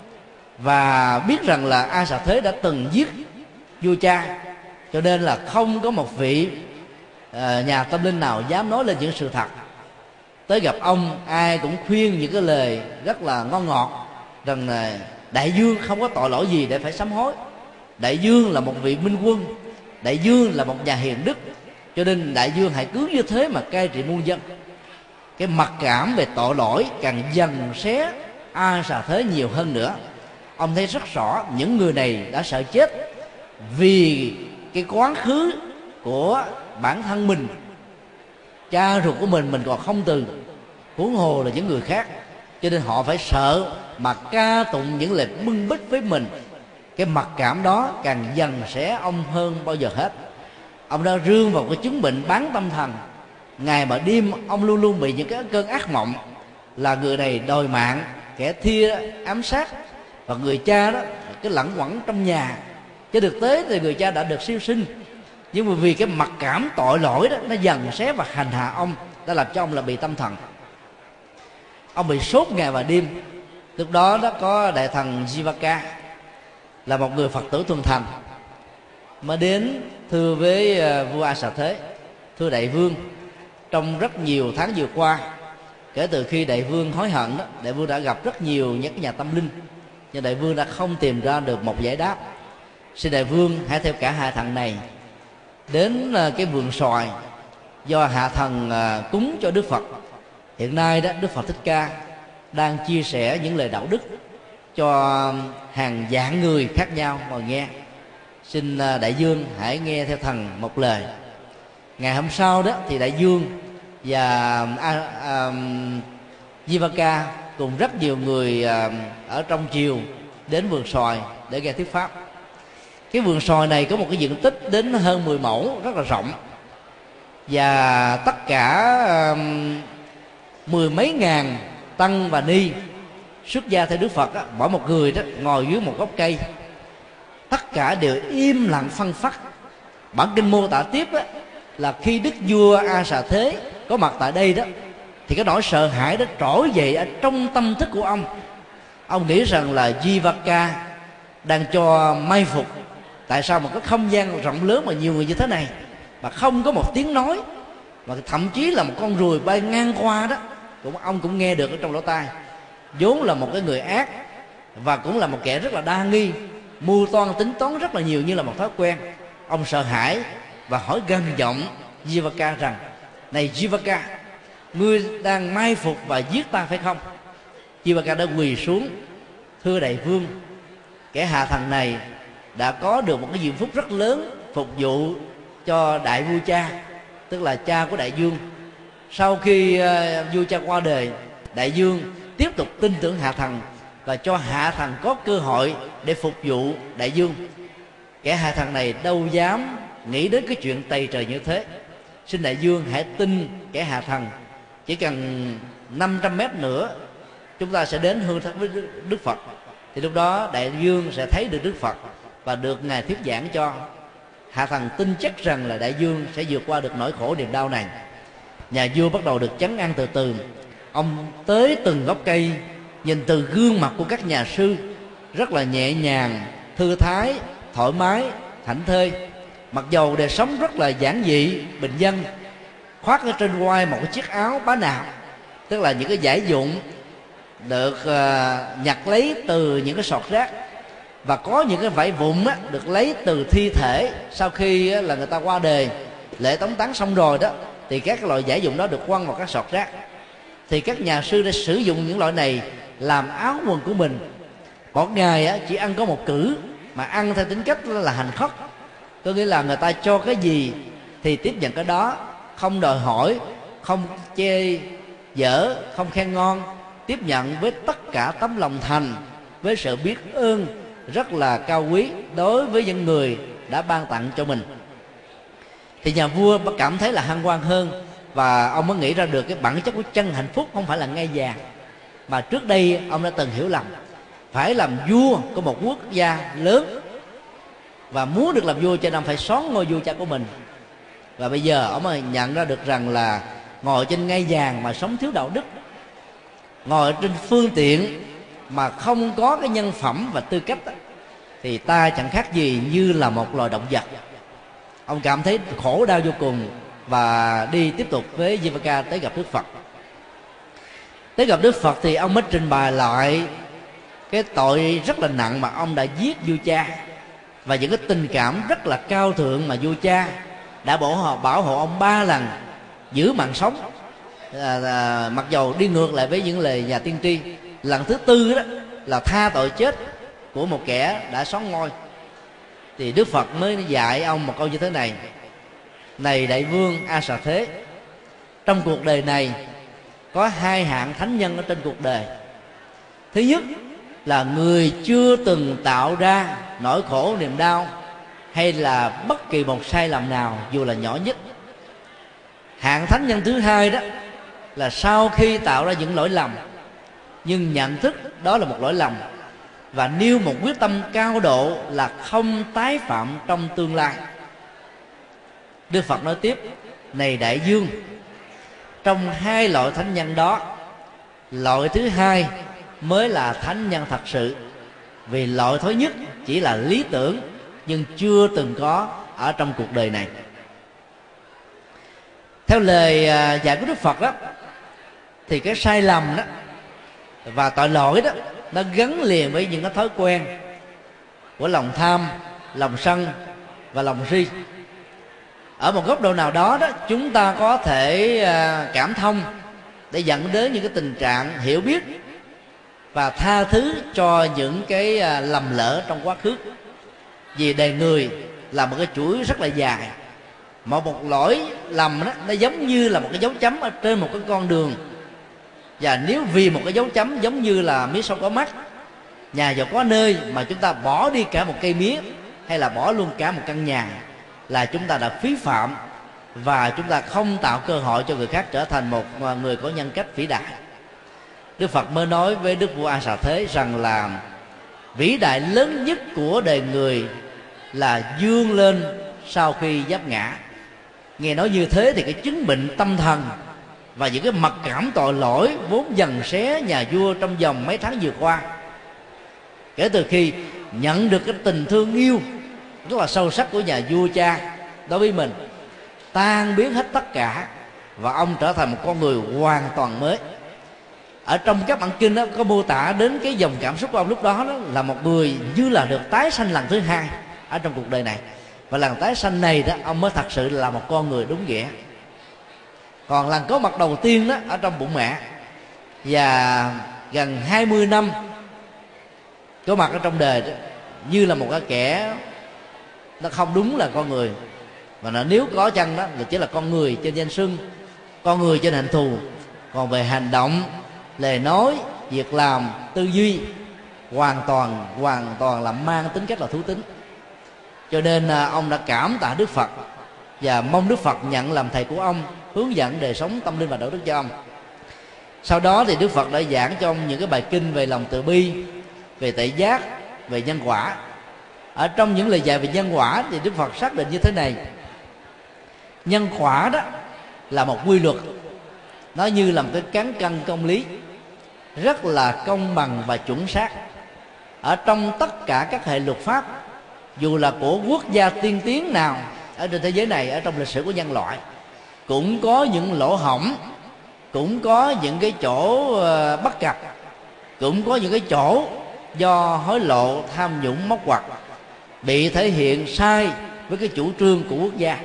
và biết rằng là A Xà Thế đã từng giết vua cha, cho nên là không có một vị uh, nhà tâm linh nào dám nói lên những sự thật. Tới gặp ông ai cũng khuyên những cái lời rất là ngon ngọt rằng là đại vương không có tội lỗi gì để phải sám hối, đại vương là một vị minh quân, đại vương là một nhà hiền đức, cho nên đại vương hãy cứ như thế mà cai trị muôn dân. Cái mặc cảm về tội lỗi càng dần xé A Xà Thế nhiều hơn nữa. Ông thấy rất rõ những người này đã sợ chết vì cái quá khứ của bản thân mình, cha ruột của mình mình còn không từ, huống hồ là những người khác. Cho nên họ phải sợ mà ca tụng những lời bưng bít với mình. Cái mặc cảm đó càng dần xé ông hơn bao giờ hết. Ông đã rương vào cái chứng bệnh bán tâm thần. Ngày mà đêm ông luôn luôn bị những cái cơn ác mộng là người này đòi mạng, kẻ thia ám sát, và người cha đó cái lẩn quẩn trong nhà. Chứ thực tế thì người cha đã được siêu sinh, nhưng mà vì cái mặc cảm tội lỗi đó, nó dần xé và hành hạ ông, đã làm cho ông là bị tâm thần. Ông bị sốt ngày và đêm. Lúc đó đó có đại thần Jivaka, là một người Phật tử thuần thành, mới đến thưa với vua A Xà Thế: thưa đại vương, trong rất nhiều tháng vừa qua, kể từ khi đại vương hối hận đó, đại vương đã gặp rất nhiều những cái nhà tâm linh, nhưng đại vương đã không tìm ra được một giải đáp. Xin đại vương hãy theo cả hai thằng này đến cái vườn xoài do hạ thần cúng cho Đức Phật. Hiện nay đó, Đức Phật Thích Ca đang chia sẻ những lời đạo đức cho hàng vạn người khác nhau mà nghe. Xin đại vương hãy nghe theo thần một lời. Ngày hôm sau đó thì đại vương và à, à, Jivaka cùng rất nhiều người à, ở trong triều đến vườn xoài để nghe thuyết pháp. Cái vườn xoài này có một cái diện tích đến hơn mười mẫu, rất là rộng, và tất cả à, mười mấy ngàn tăng và ni xuất gia theo Đức Phật á, mỗi một người đó ngồi dưới một gốc cây, tất cả đều im lặng phăng phắc. Bản kinh mô tả tiếp á, là khi Đức vua A Xà Thế có mặt tại đây đó, thì cái nỗi sợ hãi đó trỗi dậy ở trong tâm thức của ông. Ông nghĩ rằng là Jivaka đang cho mai phục. Tại sao một cái không gian rộng lớn mà nhiều người như thế này mà không có một tiếng nói, mà thậm chí là một con ruồi bay ngang qua đó cũng ông cũng nghe được ở trong lỗ tai. Vốn là một cái người ác và cũng là một kẻ rất là đa nghi, mưu toan tính toán rất là nhiều như là một thói quen. Ông sợ hãi và hỏi gần giọng Jivaka rằng: này Jivaka, ngươi đang mai phục và giết ta phải không? Jivaka đã quỳ xuống: thưa đại vương, kẻ hạ thần này đã có được một cái diễm phúc rất lớn phục vụ cho đại vua cha, tức là cha của đại vương. Sau khi uh, vua cha qua đời, đại vương tiếp tục tin tưởng hạ thần và cho hạ thần có cơ hội để phục vụ đại vương. Kẻ hạ thần này đâu dám nghĩ đến cái chuyện tày trời như thế. Xin đại vương hãy tin kẻ hạ thần. Chỉ cần năm trăm mét nữa chúng ta sẽ đến hương thắp với Đức Phật. Thì lúc đó đại vương sẽ thấy được Đức Phật và được ngài thuyết giảng cho. Hạ thần tin chắc rằng là đại vương sẽ vượt qua được nỗi khổ niềm đau này. Nhà vua bắt đầu được trấn an từ từ. Ông tới từng gốc cây, nhìn từ gương mặt của các nhà sư rất là nhẹ nhàng, thư thái, thoải mái, thảnh thơi. Mặc dầu đời sống rất là giản dị, bình dân, khoác ở trên vai một cái chiếc áo bá nạp, tức là những cái giải dụng được uh, nhặt lấy từ những cái sọt rác, và có những cái vải vụn á, được lấy từ thi thể sau khi á, là người ta qua đời, lễ tống táng xong rồi đó, thì các loại giải dụng đó được quăng vào các sọt rác. Thì các nhà sư đã sử dụng những loại này làm áo quần của mình. Một ngày á, chỉ ăn có một cữ, mà ăn theo tính cách là hành khất, có nghĩa là người ta cho cái gì thì tiếp nhận cái đó, không đòi hỏi, không chê dở, không khen ngon, tiếp nhận với tất cả tấm lòng thành, với sự biết ơn rất là cao quý đối với những người đã ban tặng cho mình. Thì nhà vua cảm thấy là hân hoan hơn, và ông mới nghĩ ra được cái bản chất của chân hạnh phúc không phải là ngai vàng, mà trước đây ông đã từng hiểu lầm. Phải làm vua của một quốc gia lớn, và muốn được làm vua cho nên phải xón ngôi vua cha của mình. Và bây giờ ông mới nhận ra được rằng là ngồi trên ngai vàng mà sống thiếu đạo đức, ngồi trên phương tiện mà không có cái nhân phẩm và tư cách, thì ta chẳng khác gì như là một loài động vật. Ông cảm thấy khổ đau vô cùng và đi tiếp tục với Jivaka tới gặp Đức Phật. Tới gặp Đức Phật thì ông mới trình bày lại cái tội rất là nặng mà ông đã giết vua cha, và những cái tình cảm rất là cao thượng mà vua cha đã bảo hộ, bảo hộ ông ba lần giữ mạng sống, à, à, mặc dầu đi ngược lại với những lời nhà tiên tri. Lần thứ tư đó là tha tội chết của một kẻ đã xón ngôi. Thì Đức Phật mới dạy ông một câu như thế này: này đại vương A Xà Thế, trong cuộc đời này có hai hạng thánh nhân ở trên cuộc đời. Thứ nhất là người chưa từng tạo ra nỗi khổ niềm đau hay là bất kỳ một sai lầm nào dù là nhỏ nhất. Hạng thánh nhân thứ hai đó là sau khi tạo ra những lỗi lầm nhưng nhận thức đó là một lỗi lầm và nêu một quyết tâm cao độ là không tái phạm trong tương lai. Đức Phật nói tiếp: này đại dương, trong hai loại thánh nhân đó, loại thứ hai mới là thánh nhân thật sự, vì loại thứ nhất chỉ là lý tưởng nhưng chưa từng có ở trong cuộc đời này. Theo lời dạy của Đức Phật đó, thì cái sai lầm đó và tội lỗi đó nó gắn liền với những cái thói quen của lòng tham, lòng sân và lòng si. Ở một góc độ nào đó đó, chúng ta có thể cảm thông để dẫn đến những cái tình trạng hiểu biết và tha thứ cho những cái lầm lỡ trong quá khứ. Vì đời người là một cái chuỗi rất là dài, một một lỗi lầm đó nó giống như là một cái dấu chấm ở trên một cái con đường, và nếu vì một cái dấu chấm giống như là mía sâu có mắt, nhà giàu có nơi mà chúng ta bỏ đi cả một cây mía hay là bỏ luôn cả một căn nhà, là chúng ta đã phí phạm và chúng ta không tạo cơ hội cho người khác trở thành một người có nhân cách vĩ đại. Đức Phật mới nói với Đức vua A Xà Thế rằng là vĩ đại lớn nhất của đời người là vươn lên sau khi giáp ngã. Nghe nói như thế thì cái chứng bệnh tâm thần và những cái mặc cảm tội lỗi vốn dần xé nhà vua trong vòng mấy tháng vừa qua, kể từ khi nhận được cái tình thương yêu rất là sâu sắc của nhà vua cha đối với mình, tan biến hết tất cả và ông trở thành một con người hoàn toàn mới. Ở trong các bản kinh đó có mô tả đến cái dòng cảm xúc của ông lúc đó, đó là một người như là được tái sanh lần thứ hai ở trong cuộc đời này, và lần tái sanh này đó ông mới thật sự là một con người đúng nghĩa. Còn lần có mặt đầu tiên đó ở trong bụng mẹ và gần hai mươi năm có mặt ở trong đời đó, như là một cái kẻ nó không đúng là con người, mà nó nếu có chăng đó là chỉ là con người trên danh xưng, con người trên hình thù, còn về hành động, lời nói, việc làm, tư duy hoàn toàn hoàn toàn là mang tính cách là thú tính. Cho nên ông đã cảm tạ Đức Phật và mong Đức Phật nhận làm thầy của ông, hướng dẫn đời sống tâm linh và đạo đức cho ông. Sau đó thì Đức Phật đã giảng cho ông những cái bài kinh về lòng từ bi, về tuệ giác, về nhân quả. Ở trong những lời dạy về nhân quả thì Đức Phật xác định như thế này: nhân quả đó là một quy luật, nó như là một cái cán cân công lý rất là công bằng và chuẩn xác. Ở trong tất cả các hệ luật pháp, dù là của quốc gia tiên tiến nào ở trên thế giới này, ở trong lịch sử của nhân loại, cũng có những lỗ hổng, cũng có những cái chỗ bất cập, cũng có những cái chỗ do hối lộ, tham nhũng, móc ngoặt bị thể hiện sai với cái chủ trương của quốc gia.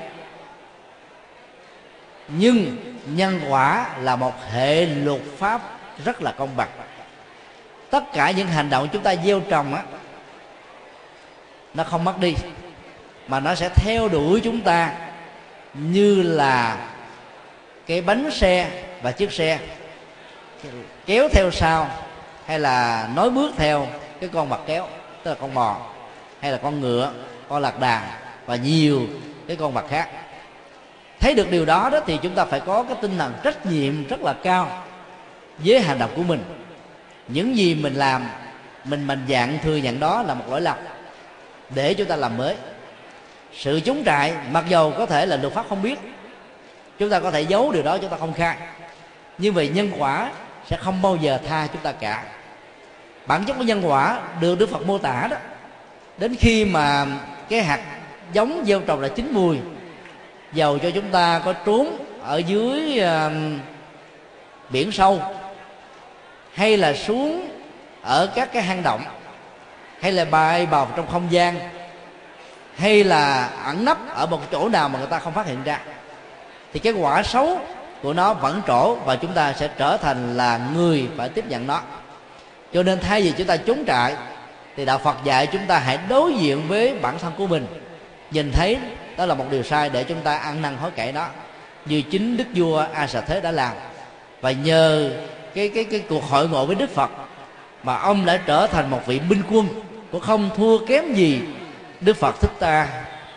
Nhưng nhân quả là một hệ luật pháp rất là công bằng. Tất cả những hành động chúng ta gieo trồng á, nó không mất đi, mà nó sẽ theo đuổi chúng ta như là cái bánh xe và chiếc xe kéo theo sau, hay là nối bước theo cái con vật kéo, tức là con bò, hay là con ngựa, con lạc đà và nhiều cái con vật khác. Thấy được điều đó đó thì chúng ta phải có cái tinh thần trách nhiệm rất là cao với hành động của mình. Những gì mình làm, mình mạnh dạn thừa nhận đó là một lỗi lầm để chúng ta làm mới. Sự chống trại mặc dầu có thể là luật pháp không biết, chúng ta có thể giấu điều đó, chúng ta không khai, nhưng vì nhân quả sẽ không bao giờ tha chúng ta cả. Bản chất của nhân quả được Đức Phật mô tả đó, đến khi mà cái hạt giống gieo trồng là chín mùi, dầu cho chúng ta có trốn ở dưới uh, biển sâu, hay là xuống ở các cái hang động, hay là bay vào trong không gian, hay là ẩn nấp ở một chỗ nào mà người ta không phát hiện ra, thì cái quả xấu của nó vẫn trổ và chúng ta sẽ trở thành là người phải tiếp nhận nó. Cho nên thay vì chúng ta trốn trại thì Đạo Phật dạy chúng ta hãy đối diện với bản thân của mình, nhìn thấy đó là một điều sai để chúng ta ăn năn hối cải đó, như chính Đức vua A Xà Thế đã làm. Và nhờ cái cái cái cuộc hội ngộ với Đức Phật mà ông đã trở thành một vị binh quân cũng không thua kém gì Đức Phật Thích Ca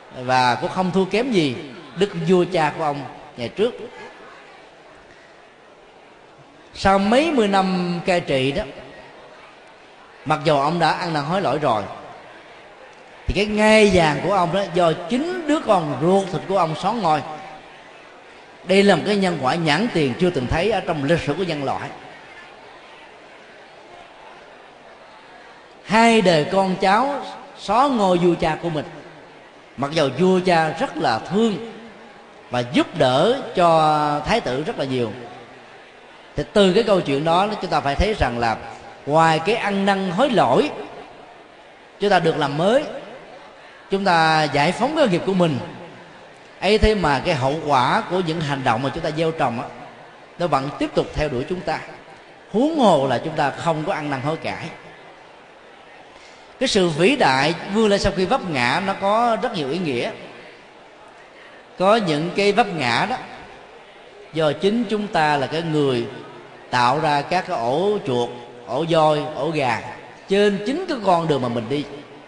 và cũng không thua kém gì đức vua cha của ông ngày trước. Sau mấy mươi năm cai trị đó, mặc dù ông đã ăn năn hối lỗi rồi, thì cái ngai vàng của ông đó do chính đứa con ruột thịt của ông xón ngôi. Đây là một cái nhân quả nhãn tiền chưa từng thấy ở trong lịch sử của nhân loại. Hai đời con cháu xó ngôi vua cha của mình, mặc dù vua cha rất là thương và giúp đỡ cho thái tử rất là nhiều. Thì từ cái câu chuyện đó chúng ta phải thấy rằng là ngoài cái ăn năn hối lỗi, chúng ta được làm mới, chúng ta giải phóng cái nghiệp của mình ấy, thế mà cái hậu quả của những hành động mà chúng ta gieo trồng á, nó vẫn tiếp tục theo đuổi chúng ta, huống hồ là chúng ta không có ăn năn hối cải. Cái sự vĩ đại vươn lên sau khi vấp ngã nó có rất nhiều ý nghĩa. Có những cái vấp ngã đó do chính chúng ta là cái người tạo ra các cái ổ chuột, ổ voi, ổ gà trên chính cái con đường mà mình đi.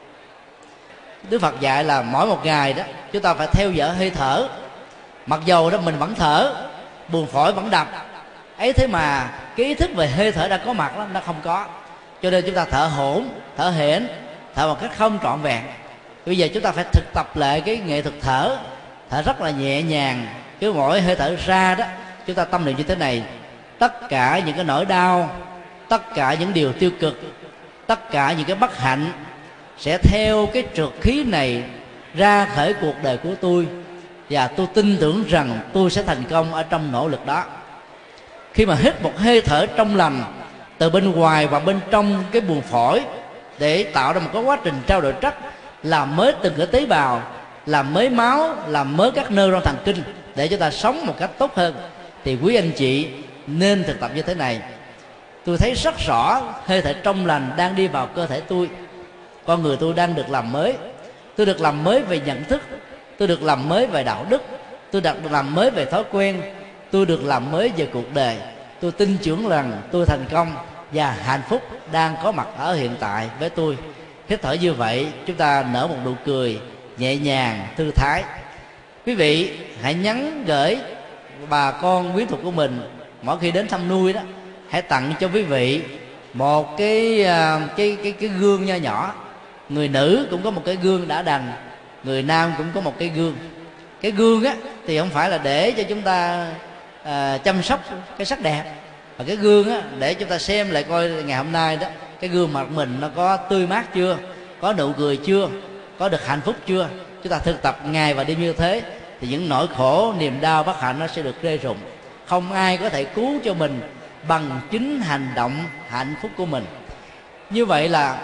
Đức Phật dạy là mỗi một ngày đó chúng ta phải theo dõi hơi thở, mặc dầu đó mình vẫn thở, buồng phổi vẫn đập ấy, thế mà cái ý thức về hơi thở đã có mặt đó, nó không có. Cho nên chúng ta thở hổn, thở hển, thở một cách không trọn vẹn. Bây giờ chúng ta phải thực tập lại cái nghệ thuật thở, thở rất là nhẹ nhàng. Cứ mỗi hơi thở ra đó, chúng ta tâm niệm như thế này: tất cả những cái nỗi đau, tất cả những điều tiêu cực, tất cả những cái bất hạnh sẽ theo cái trượt khí này ra khỏi cuộc đời của tôi, và tôi tin tưởng rằng tôi sẽ thành công ở trong nỗ lực đó. Khi mà hít một hơi thở trong lành từ bên ngoài và bên trong cái buồng phổi để tạo ra một cái quá trình trao đổi chất, làm mới từng cái tế bào, làm mới máu, làm mới các neuron thần kinh để chúng ta sống một cách tốt hơn, thì quý anh chị nên thực tập như thế này. Tôi thấy rất rõ hơi thở trong lành đang đi vào cơ thể tôi. Con người tôi đang được làm mới. Tôi được làm mới về nhận thức, tôi được làm mới về đạo đức, tôi được làm mới về thói quen, tôi được làm mới về cuộc đời. Tôi tin tưởng rằng tôi thành công và hạnh phúc đang có mặt ở hiện tại với tôi. Hít thở như vậy, chúng ta nở một nụ cười nhẹ nhàng, thư thái. Quý vị hãy nhắn gửi bà con quyến thuộc của mình mỗi khi đến thăm nuôi đó, hãy tặng cho quý vị một cái cái cái cái gương nho nhỏ. Người nữ cũng có một cái gương đã đành, người nam cũng có một cái gương. Cái gương á thì không phải là để cho chúng ta à, chăm sóc cái sắc đẹp, và cái gương á để chúng ta xem lại coi ngày hôm nay đó, cái gương mặt mình nó có tươi mát chưa, có nụ cười chưa, có được hạnh phúc chưa. Chúng ta thực tập ngày và đêm như thế thì những nỗi khổ, niềm đau, bất hạnh nó sẽ được rơi rụng. Không ai có thể cứu cho mình bằng chính hành động hạnh phúc của mình. Như vậy là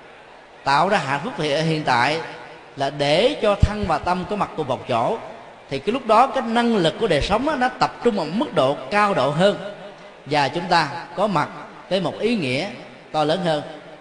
tạo ra hạnh phúc hiện tại là để cho thân và tâm có mặt cùng một chỗ, thì cái lúc đó cái năng lực của đời sống đó, nó tập trung ở mức độ cao độ hơn, và chúng ta có mặt với một ý nghĩa to lớn hơn.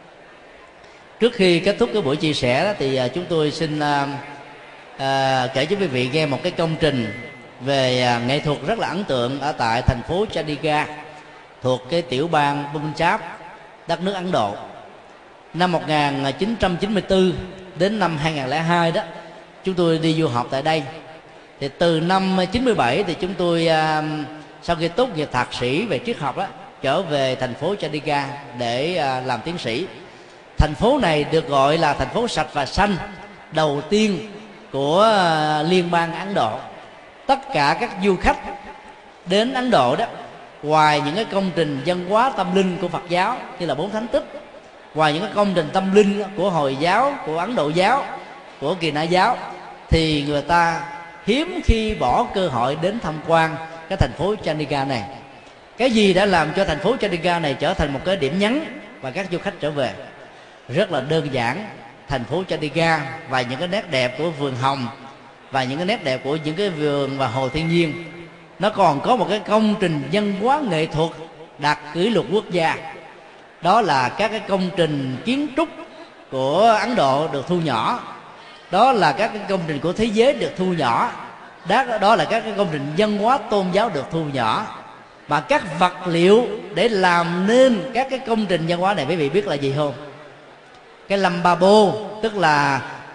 Trước khi kết thúc cái buổi chia sẻ đó, thì chúng tôi xin uh, uh, kể cho quý vị nghe một cái công trình về uh, nghệ thuật rất là ấn tượng ở tại thành phố Chandigarh, thuộc cái tiểu bang Punjab, đất nước Ấn Độ. Năm một nghìn chín trăm chín mươi tư đến năm hai nghìn không trăm lẻ hai đó, chúng tôi đi du học tại đây. Thì từ năm chín mươi bảy thì chúng tôi uh, sau khi tốt nghiệp thạc sĩ về triết học đó, trở về thành phố Chandigarh để uh, làm tiến sĩ. Thành phố này được gọi là thành phố sạch và xanh đầu tiên của uh, liên bang Ấn Độ. Tất cả các du khách đến Ấn Độ đó, ngoài những cái công trình văn hóa tâm linh của Phật giáo như là bốn thánh tích, ngoài những cái công trình tâm linh của Hồi giáo, của Ấn Độ giáo, của Kỳ Na giáo, thì người ta hiếm khi bỏ cơ hội đến tham quan cái thành phố Chandigarh này. Cái gì đã làm cho thành phố Chandigarh này trở thành một cái điểm nhấn và các du khách trở về? Rất là đơn giản, thành phố Chandigarh và những cái nét đẹp của vườn hồng và những cái nét đẹp của những cái vườn và hồ thiên nhiên, nó còn có một cái công trình văn hóa nghệ thuật đạt kỷ lục quốc gia. Đó là các cái công trình kiến trúc của Ấn Độ được thu nhỏ, đó là các cái công trình của thế giới được thu nhỏ, đó là các cái công trình văn hóa tôn giáo được thu nhỏ. Mà các vật liệu để làm nên các cái công trình văn hóa này, quý vị biết là gì không? Cái lăm ba bô, tức là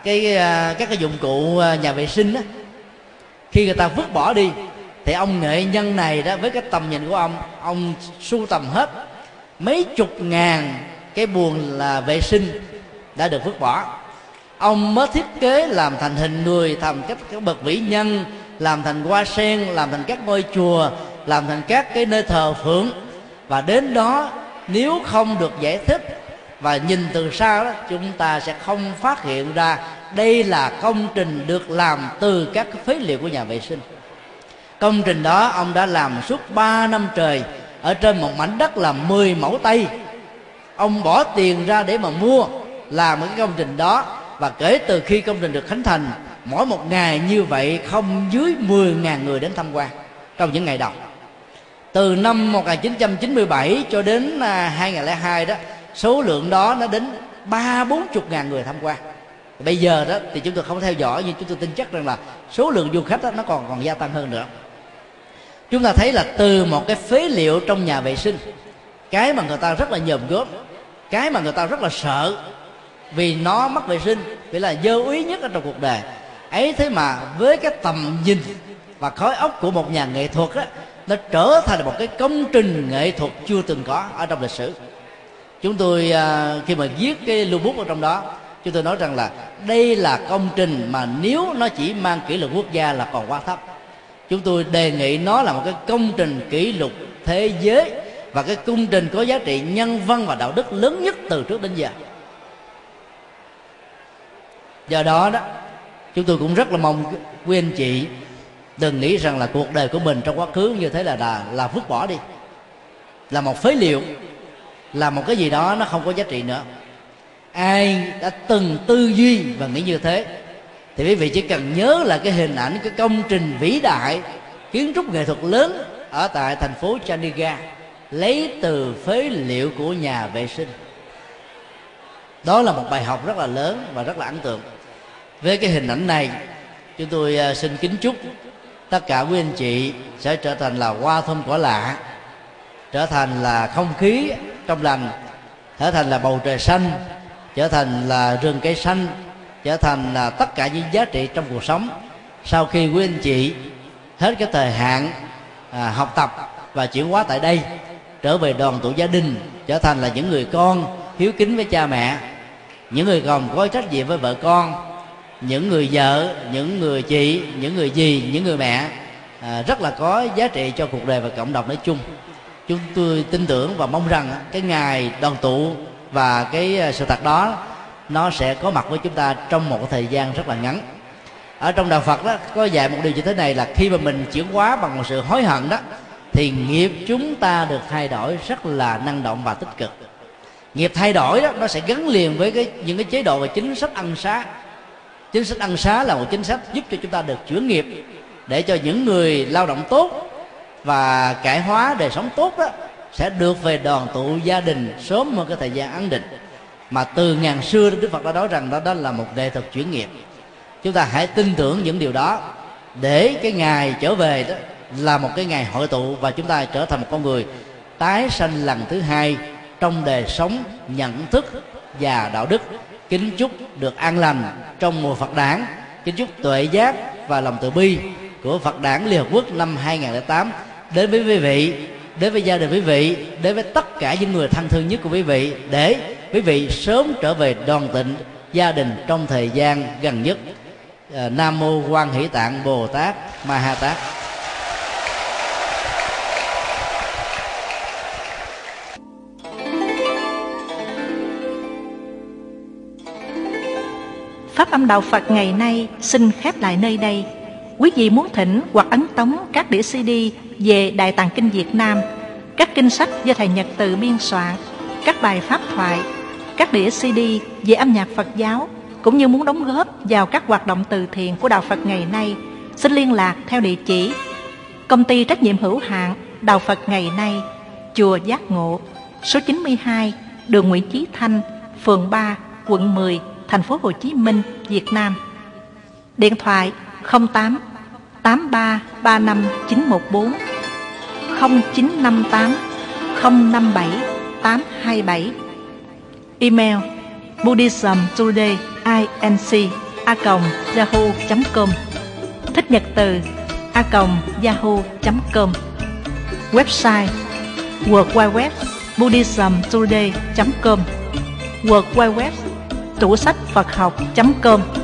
cái các cái dụng cụ nhà vệ sinh á, khi người ta vứt bỏ đi thì ông nghệ nhân này đó, với cái tầm nhìn của ông, ông sưu tầm hết mấy chục ngàn cái buồng là vệ sinh đã được vứt bỏ. Ông mới thiết kế làm thành hình người, thành các cái bậc vĩ nhân, làm thành hoa sen, làm thành các ngôi chùa, làm thành các cái nơi thờ phượng. Và đến đó nếu không được giải thích và nhìn từ xa đó, chúng ta sẽ không phát hiện ra đây là công trình được làm từ các phế liệu của nhà vệ sinh. Công trình đó ông đã làm suốt ba năm trời ở trên một mảnh đất là mười mẫu Tây. Ông bỏ tiền ra để mà mua làm cái công trình đó, và kể từ khi công trình được khánh thành, mỗi một ngày như vậy không dưới mười nghìn người đến tham quan trong những ngày đầu. Từ năm một nghìn chín trăm chín mươi bảy cho đến hai nghìn lẻ hai đó, số lượng đó nó đến ba bốn chục ngàn người tham quan. Bây giờ đó thì chúng tôi không theo dõi, nhưng chúng tôi tin chắc rằng là số lượng du khách đó, nó còn còn gia tăng hơn nữa. Chúng ta thấy là từ một cái phế liệu trong nhà vệ sinh, cái mà người ta rất là nhòm gớm, cái mà người ta rất là sợ vì nó mất vệ sinh, vì là dơ úy nhất ở trong cuộc đời ấy, thế mà với cái tầm nhìn và khối óc của một nhà nghệ thuật á, nó trở thành một cái công trình nghệ thuật chưa từng có ở trong lịch sử. Chúng tôi khi mà viết cái lưu bút ở trong đó, chúng tôi nói rằng là đây là công trình mà nếu nó chỉ mang kỷ lục quốc gia là còn quá thấp. Chúng tôi đề nghị nó là một cái công trình kỷ lục thế giới, và cái công trình có giá trị nhân văn và đạo đức lớn nhất từ trước đến giờ. Do đó đó, chúng tôi cũng rất là mong quý anh chị đừng nghĩ rằng là cuộc đời của mình trong quá khứ như thế là là, là vứt bỏ đi, là một phế liệu, là một cái gì đó nó không có giá trị nữa. Ai đã từng tư duy và nghĩ như thế thì quý vị chỉ cần nhớ là cái hình ảnh, cái công trình vĩ đại, kiến trúc nghệ thuật lớn ở tại thành phố Chandigarh lấy từ phế liệu của nhà vệ sinh. Đó là một bài học rất là lớn và rất là ấn tượng. Với cái hình ảnh này, chúng tôi xin kính chúc tất cả quý anh chị sẽ trở thành là hoa thơm cỏ lạ, trở thành là không khí trong lành, trở thành là bầu trời xanh, trở thành là rừng cây xanh, trở thành là tất cả những giá trị trong cuộc sống. Sau khi quý anh chị hết cái thời hạn à, học tập và chuyển hóa tại đây, trở về đoàn tụ gia đình, trở thành là những người con hiếu kính với cha mẹ, những người còn có trách nhiệm với vợ con, những người vợ, những người chị, những người dì, những người mẹ à, rất là có giá trị cho cuộc đời và cộng đồng nói chung. Chúng tôi tin tưởng và mong rằng cái ngày đoàn tụ và cái sự thật đó nó sẽ có mặt với chúng ta trong một thời gian rất là ngắn. Ở trong đạo Phật đó có dạy một điều như thế này, là khi mà mình chuyển hóa bằng một sự hối hận đó, thì nghiệp chúng ta được thay đổi rất là năng động và tích cực. Nghiệp thay đổi đó nó sẽ gắn liền với cái, những cái chế độ và chính sách ân xá. Chính sách ân xá là một chính sách giúp cho chúng ta được chuyển nghiệp, để cho những người lao động tốt và cải hóa đời sống tốt đó sẽ được về đoàn tụ gia đình sớm hơn cái thời gian ấn định. Mà từ ngàn xưa Đức Phật đã nói rằng đó, đó là một nghệ thuật chuyển nghiệp. Chúng ta hãy tin tưởng những điều đó, để cái ngày trở về đó là một cái ngày hội tụ, và chúng ta trở thành một con người tái sanh lần thứ hai trong đời sống, nhận thức và đạo đức. Kính chúc được an lành trong mùa Phật đản, kính chúc tuệ giác và lòng từ bi của Phật đản Liên Hợp Quốc năm hai nghìn lẻ tám đến với quý vị, đến với gia đình quý vị, đến với tất cả những người thân thương nhất của quý vị, để quý vị sớm trở về đoàn tịnh gia đình trong thời gian gần nhất. Nam mô Quan Hỷ Tạng Bồ Tát Ma Ha Tát. Pháp âm Đạo Phật ngày nay xin khép lại nơi đây. Quý vị muốn thỉnh hoặc ấn tống các đĩa xê đê về Đại Tạng Kinh Việt Nam, các kinh sách do Thầy Nhật Từ biên soạn, các bài pháp thoại, các đĩa xê đê về âm nhạc Phật giáo, cũng như muốn đóng góp vào các hoạt động từ thiện của Đạo Phật ngày nay, xin liên lạc theo địa chỉ Công ty trách nhiệm hữu hạn Đạo Phật ngày nay, Chùa Giác Ngộ, số chín mươi hai, đường Nguyễn Chí Thanh, phường ba, quận mười, thành phố Hồ Chí Minh, Việt Nam. Điện thoại không tám tám ba ba năm chín một bốn, không chín năm tám không năm bảy tám hai bảy. Email buddhism today inc a còng yahoo chấm com, Thích Nhật Từ a còng yahoo chấm com, website w w w chấm buddhism today chấm com, w w w tủ sách Phật học chấm com.